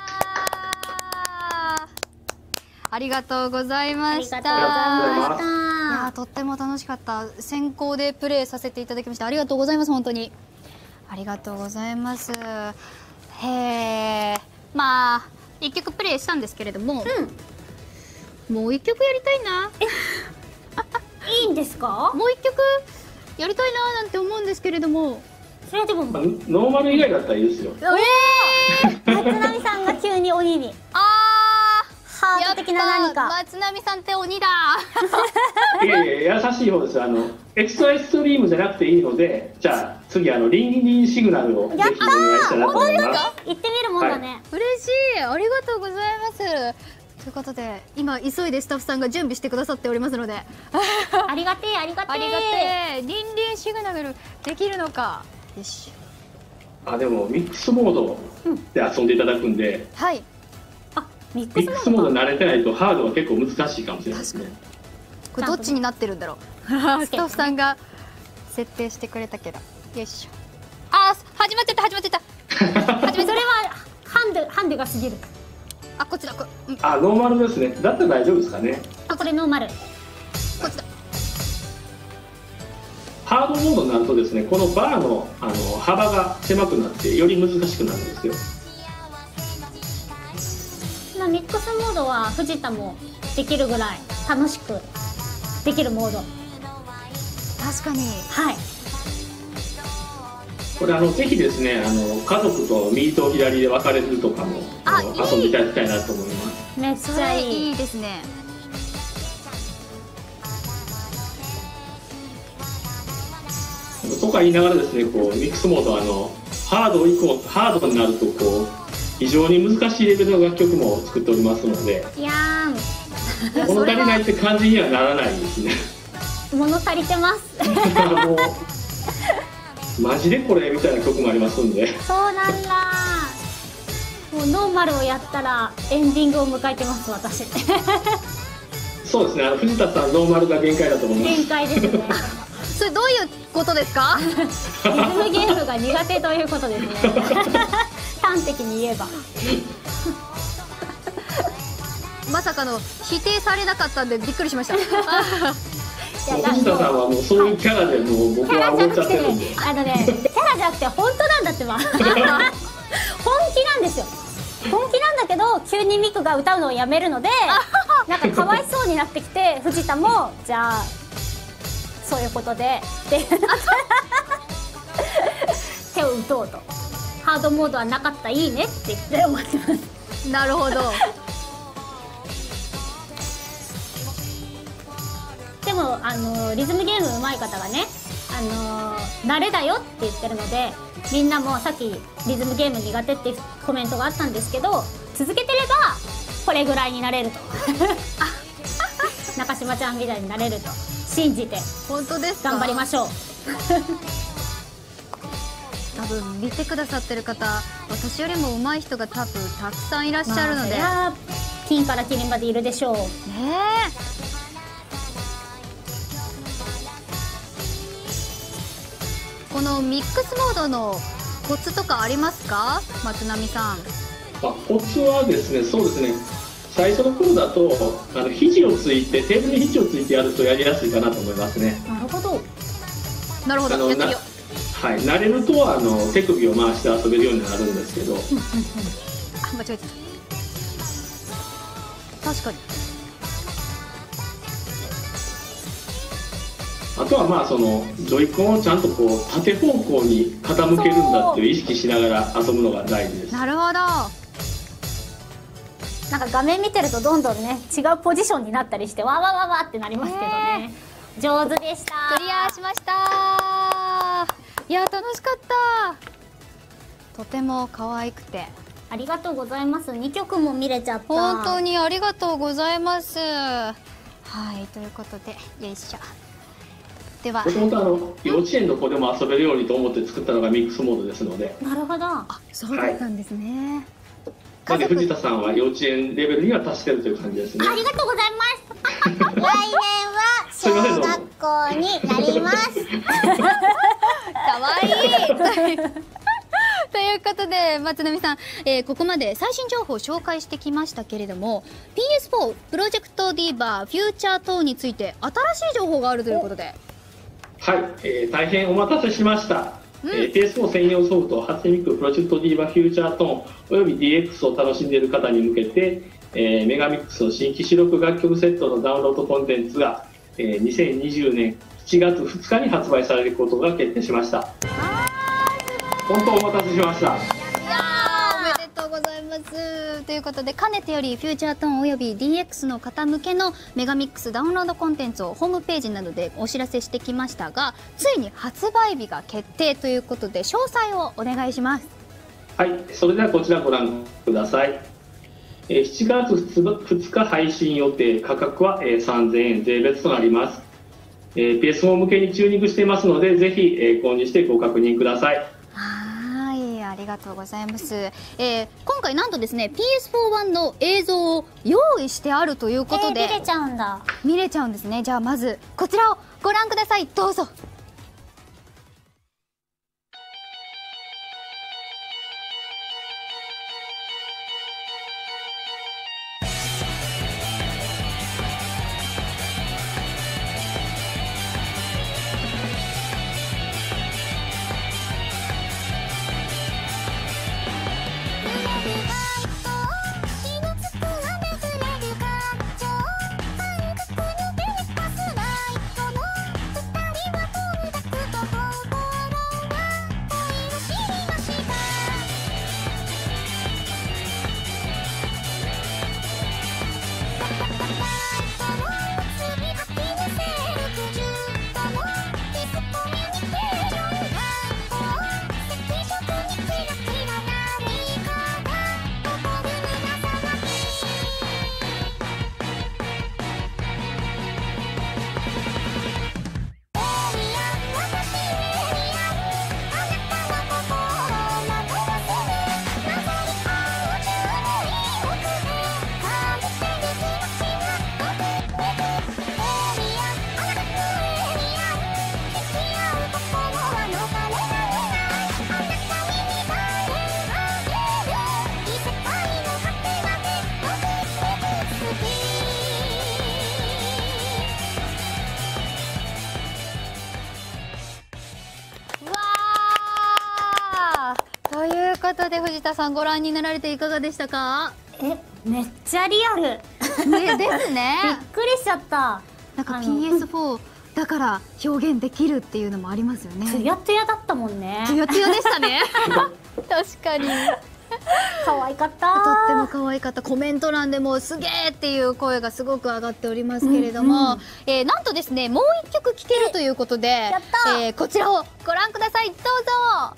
ありがとうございました。ありがとうございました。いや、とっても楽しかった。先行でプレイさせていただきました。ありがとうございます。本当にありがとうございます。へえ。まあ一曲プレイしたんですけれども、うん、もう一曲やりたいな。 いいんですか？ もう一曲やりたいななんて思うんですけれども。 それでも、 まあ、ノーマル以外だったらいいですよ。 ええー、松波さんが急に鬼に。ああ。ハート的な何か。 松波さんって鬼だ。 いやいや、優しい方です。あのエクストラエクストリームじゃなくていいので、じゃあ次あのリンリンシグナルをぜひお願いしたいなと思います。 行ってみるもんだね。 はい、嬉しい。ありがとうございます。ということで今急いでスタッフさんが準備してくださっておりますので、 ありがてえありがてえありがてえ。リンリンシグナルできるのか。よし。 あでもミックスモードで遊んでいただくんで、 うん、はい。 あミッミックスモード慣れてないとハードは結構難しいかもしれないですね。 これどっちになってるんだろう。スタッフさんが設定してくれたけど。よいしょ。あー始まっちゃった始まっちゃった。 それはハンデハンデが過ぎる。 あこっちだこ、うん、 あノーマルですね。だったら大丈夫ですかね。 あこれノーマル。 こっちだ。 ハードモードになるとですね、このバーの、あの幅が狭くなってより難しくなるんですよ。 まあミックスモードは藤田もできるぐらい楽しくできるモード。 確かに。 はい。 これあのぜひですね、あの家族と右と左で分かれるとかもあの遊んでいただきたいなと思います。 めっちゃいい。 いいですね。 とか言いながらですね、こうミックスモードはあのハード以降ハードになるとこう非常に難しいレベルの楽曲も作っておりますので、 いやー物足りないって感じにはならないですね。 物足りてますもうマジでこれみたいな曲もありますんで。 そうなんだ。もうノーマルをやったらエンディングを迎えてます私そうですね、あの藤田さんノーマルが限界だと思います。 限界ですねそれどういうことですか？ リズムゲームが苦手ということですね端的に言えばまさかの否定されなかったんでびっくりしました。 もう藤田さんはもうそういうキャラでもう僕キャは思っちゃラじゃなくってるんで、 てね、あのね、キャラじゃなくて本当なんだってば本気なんですよ。本気なんだけど急にミクが歌うのをやめるのでなんかかわいそうになってきて藤田もじゃあそういうことでって手を打とうと。ハードモードはなかったいいねって言って思ってます。 なるほど。 でもあのリズムゲーム上手い方がね、あの慣れだよって言ってるので、みんなもさっきリズムゲーム苦手ってコメントがあったんですけど、続けてればこれぐらいになれると中島ちゃんみたいになれると信じて本当ですか？ 頑張りましょう多分見てくださってる方、私よりも上手い人が多分たくさんいらっしゃるので、 まあ、金からキリまでいるでしょう。 ねえ。このミックスモードのコツとかありますか、松波さん？ まあ、コツはですね、そうですね、最初の頃だとあの肘をついてテーブルに肘をついてやるとやりやすいかなと思いますね。 なるほど。 なるほど。 あのやってみよなはい、慣れるとあの手首を回して遊べるようになるんですけどう。あ、間違えた。確かに。 あとはまあそのジョイコンをちゃんとこう縦方向に傾けるんだっていう意識しながら遊ぶのが大事です。 なるほど。 なんか画面見てるとどんどんね違うポジションになったりしてわわわわってなりますけどね。上手でした。 クリアしました。いや楽しかった。とても可愛くてありがとうございます。にきょくも見れちゃった。 本当にありがとうございます。はい、ということでよいしょ。ではもともとあの幼稚園の子でも遊べるようにと思って作ったのがミックスモードですので。 なるほど。 あ、そうだったんですね。 なので藤田さんは幼稚園レベルには達してるという感じですね。 ありがとうございます来年は小学校になりますかわいいということで松波さん、えー、ここまで最新情報を紹介してきましたけれども ピーエスフォー プロジェクトディーバーフューチャートーンについて新しい情報があるということで、 はい、えー、大変お待たせしました、うんえー、ピーエスフォー 専用ソフト初音ミクプロジェクトディーバーフューチャートーンおよび ディーエックス を楽しんでいる方に向けて、えー、メガミックスの新規主力楽曲セットのダウンロードコンテンツが、えー、にせんにじゅうねんしちがつふつかに発売されることが決定しました。本当お待たせしました。 いやおめでとうございます。ということでかねてよりフューチャートーンおよび ディーエックス の方向けのメガミックスダウンロードコンテンツをホームページなどでお知らせしてきましたが、ついに発売日が決定ということで詳細をお願いします。 はい、それではこちらご覧ください。えー、しちがつふつか配信予定、価格は、えー、さんぜんえん税別となります。えー、ピーエスフォー 向けにチューニングしていますのでぜひ、えー、購入してご確認ください。 はい、 りがとうございます。えー、今回なんとですね ピーエスフォー 版の映像を用意してあるということで、 えー、見れちゃうんだ。 見れちゃうんですね。じゃあまずこちらをご覧ください。どうぞ。ということで藤田さんご覧になられていかがでしたか？ え、めっちゃリアル。 ね、ですね。 びっくりしちゃった。 なんか ピーエスフォー だから表現できるっていうのもありますよね。 ツヤツヤだったもんね。 ツヤツヤでしたね。確かに。 可愛かった。 とっても可愛かった。コメント欄でもすげーっていう声がすごく上がっておりますけれども、うんうん、えー、なんとですねもう一曲聴けるということで、 やった、 えー、こちらをご覧ください。どうぞ。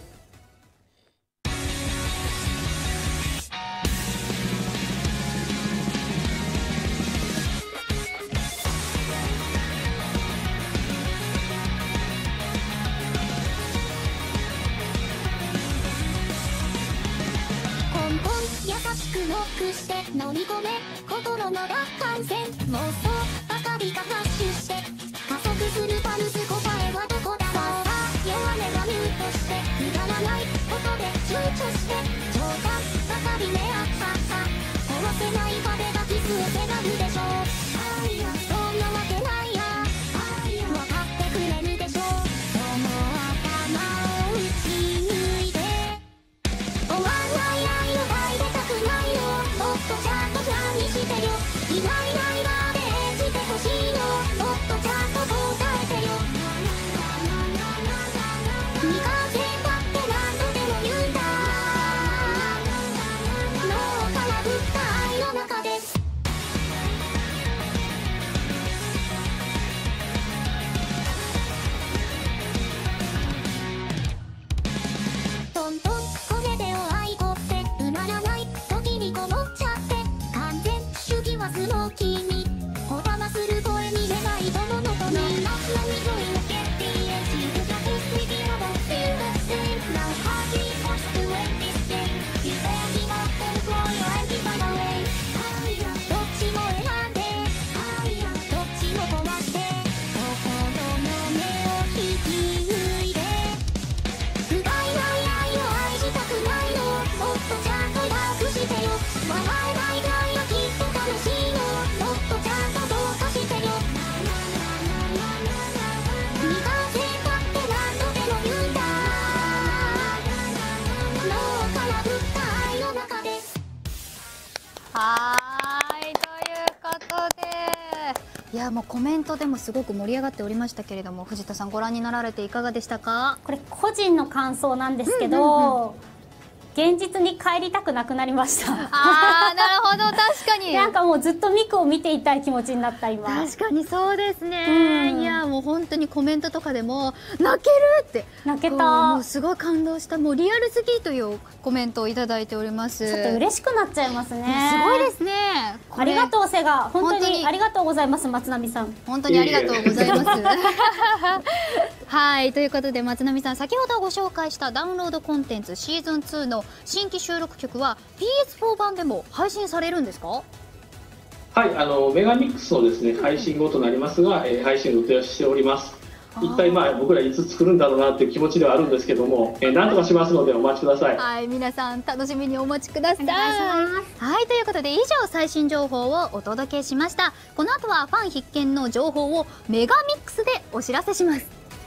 優しくノックして飲み込め心の奪還戦妄想ばかりがハッシュして加速するパルス答えはどこだ。さあ弱音がミュートしてくだらないことで躊躇して冗談ばかりねあっはっは殺せない壁がキスを迫るでしょう。あいやそんなわけないやあいや分かってくれるでしょう。その頭を打ち抜いて終わらない愛を抱いてたくないよ。もっとちゃんと何してよ。いないいないまで演じてほしいよ。もっとちゃんと答えてよ。未完成だって何度でも言うんだ。脳を空振った愛の中でトントンこれでお愛子って埋まらない時にこもっちゃって完全主義はスモーキーにこだまする声に出ないとものとね。Let me join the get the edge You just thinking about feel the same Now how do you want to win this game You better give up and throw your empty fun away どっちも選んでどっちも壊して心の目を引き抜いて不甲斐ない愛を愛したくないの。もっとちゃんと楽してよ。笑えないぐらいはきっと楽しいの。もっとちゃんとどうかしてよ。未完成だって何度でも言うんだ。脳を空振った愛の中ではーい、ということで、いやもうコメントでもすごく盛り上がっておりましたけれども、藤田さんご覧になられていかがでしたか？ これ個人の感想なんですけど、現実に帰りたくなくなりました。 あー、なるほど、確かに。 なんかもうずっとミクを見ていたい気持ちになった今。 確かにそうですね。 うん、 いやもう本当にコメントとかでも泣けるって泣けた。 もうすごい感動した。もうリアルすぎというコメントをいただいております。 ちょっと嬉しくなっちゃいますね。 すごいですね。 ありがとうセガ、本当本当ににありがとうございます松並さん。 本当にありがとうございます。 はい、ということで松並さん、先ほどご紹介したダウンロードコンテンツシーズンツーの新規収録曲は ピーエスフォー 版でも配信されるんですか？ はい、あのメガミックスのですね配信後となりますが、えー、配信を予定しております。一体まあ僕らいつ作るんだろうなっていう気持ちではあるんですけども、えー、なんとかしますのでお待ちください。 はい、皆さん楽しみにお待ちください。 お願いします。 はい、ということで以上最新情報をお届けしました。この後はファン必見の情報をメガミックスでお知らせします。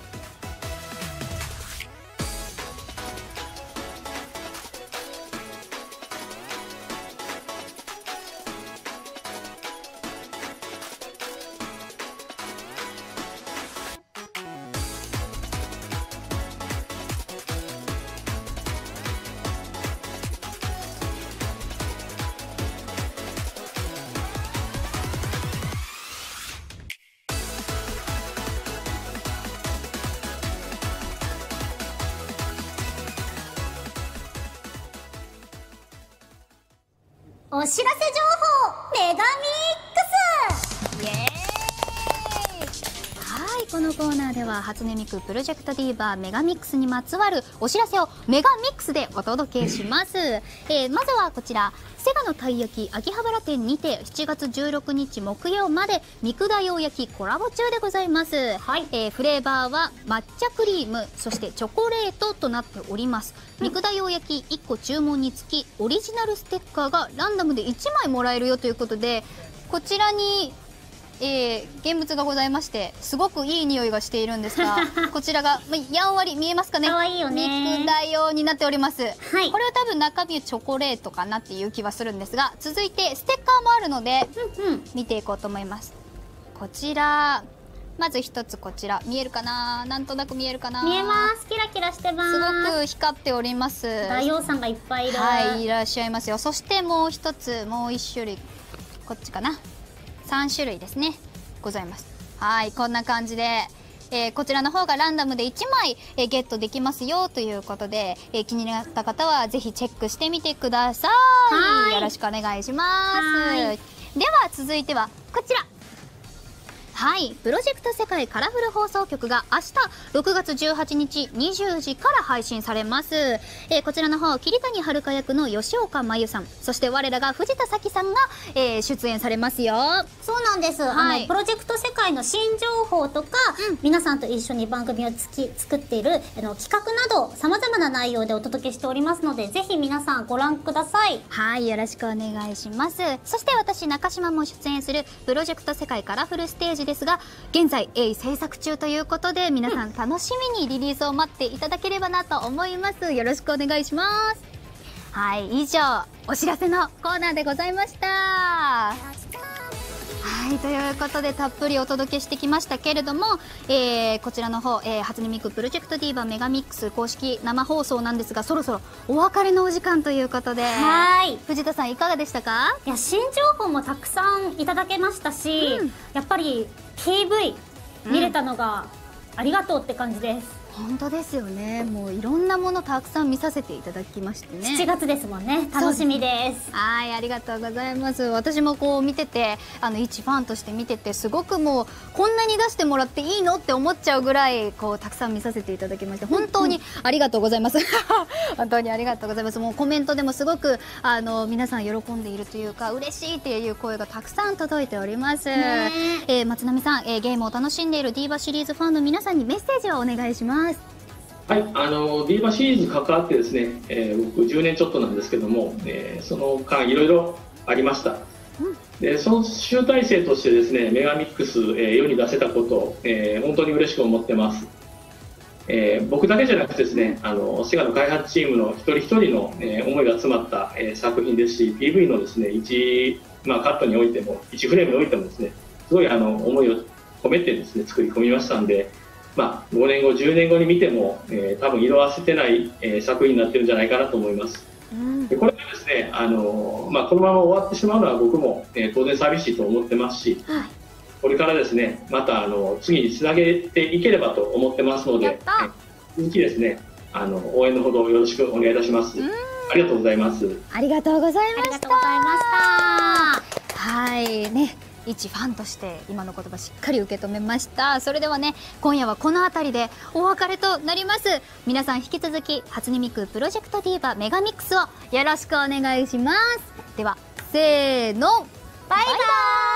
お知らせ情報メガミックス。 イエーイ。はい、このコーナーでは初音ミクプロジェクトディーバメガミックスにまつわるお知らせをメガミックスでお届けします。えー、まずはこちら、セガのたい焼き秋葉原店にてしちがつじゅうろくにち木曜まで三倉洋焼きコラボ中でございます。はい、えー、フレーバーは抹茶クリーム、そしてチョコレートとなっております。三倉洋焼きいっこ注文につきオリジナルステッカーがランダムでいちまいもらえるよということで、こちらにえー、現物がございまして、すごくいい匂いがしているんですがこちらが、ま、やんわり見えますかね。 かわいいよね。 肉大用になっております、 はい、 これは多分中身チョコレートかなっていう気はするんですが、続いてステッカーもあるので、うんうん、見ていこうと思います。こちらまず一つ、こちら見えるかな、なんとなく見えるかな。 見えます。キラキラしてます。 すごく光っております。 大王さんがいっぱいいる。 はい、いらっしゃいますよ。そしてもう一つ、もう一種類、こっちかな、さんしゅるいですねございます。はい、こんな感じで、えー、こちらの方がランダムでいちまい、えー、ゲットできますよということで、えー、気になった方はぜひチェックしてみてください。よろしくお願いします。では続いてはこちら。はい、プロジェクト世界カラフル放送局が明日ろくがつじゅうはちにちにじゅうじから配信されます。えー、こちらの方、桐谷遥役の吉岡真由さん、そして我らが藤田咲さんが、えー、出演されますよ。 そうなんです、はい、あのプロジェクト世界の新情報とか、うん、皆さんと一緒に番組をつき作っているあの企画などさまざまな内容でお届けしておりますので、ぜひ皆さんご覧ください。 はい、よろしくお願いします。そして私中島も出演するプロジェクト世界カラフルステージですが、現在鋭意制作中ということで、皆さん楽しみにリリースを待っていただければなと思います。よろしくお願いします。はい、以上お知らせのコーナーでございました。はい、ということでたっぷりお届けしてきましたけれども、えー、こちらの方、えー、初音ミクプロジェクトディーバメガミックス公式生放送なんですが、そろそろお別れのお時間ということで、はい、藤田さんいかがでしたか？ いや、新情報もたくさんいただけましたし、うん、やっぱり ピーブイ 見れたのがありがとうって感じです。 本当ですよね。もういろんなものたくさん見させていただきましてね。 しちがつですもんね。楽しみです。 はい、ありがとうございます。私もこう見てて、あの一ファンとして見てて、すごくもうこんなに出してもらっていいのって思っちゃうぐらいこうたくさん見させていただきまして、本当にありがとうございます。本当にありがとうございます。もうコメントでもすごくあの皆さん喜んでいるというか、嬉しいっていう声がたくさん届いております。えー、松並さん、えー、ゲームを楽しんでいるディーバシリーズファンの皆さんにメッセージをお願いします。 はい、あのディーバシリーズ関わってですね、えー、僕じゅうねんちょっとなんですけども、えー、その間いろいろありました。うん、でその集大成としてですね、メガミックス、えー、世に出せたことを、えー、本当に嬉しく思ってます。えー、僕だけじゃなくてですね、あのセガの開発チームの一人一人の、えー、思いが詰まった、えー、作品ですし、 ピーブイ のですねいち、まあ、カットにおいてもいちフレームにおいてもですね、すごいあの思いを込めてですね作り込みましたんで、まあ、ごねんごじゅうねんごに見ても、えー、多分色あせてない、えー、作品になってるんじゃないかなと思います。うん、でこれがですね、あのーまあ、このまま終わってしまうのは僕も、えー、当然寂しいと思ってますし、はい、これからですねまたあの次につなげていければと思ってますので、えー、続きですねあの応援のほどよろしくお願いいたします。ありがとうございます。 ありがとうございました。 ありがとうございました。 はいね、 一ファンとして今の言葉しっかり受け止めました。それではね、今夜はこの辺りでお別れとなります。皆さん引き続き初音ミクプロジェクトディーバメガミックスをよろしくお願いします。ではせーの、バイバーイ。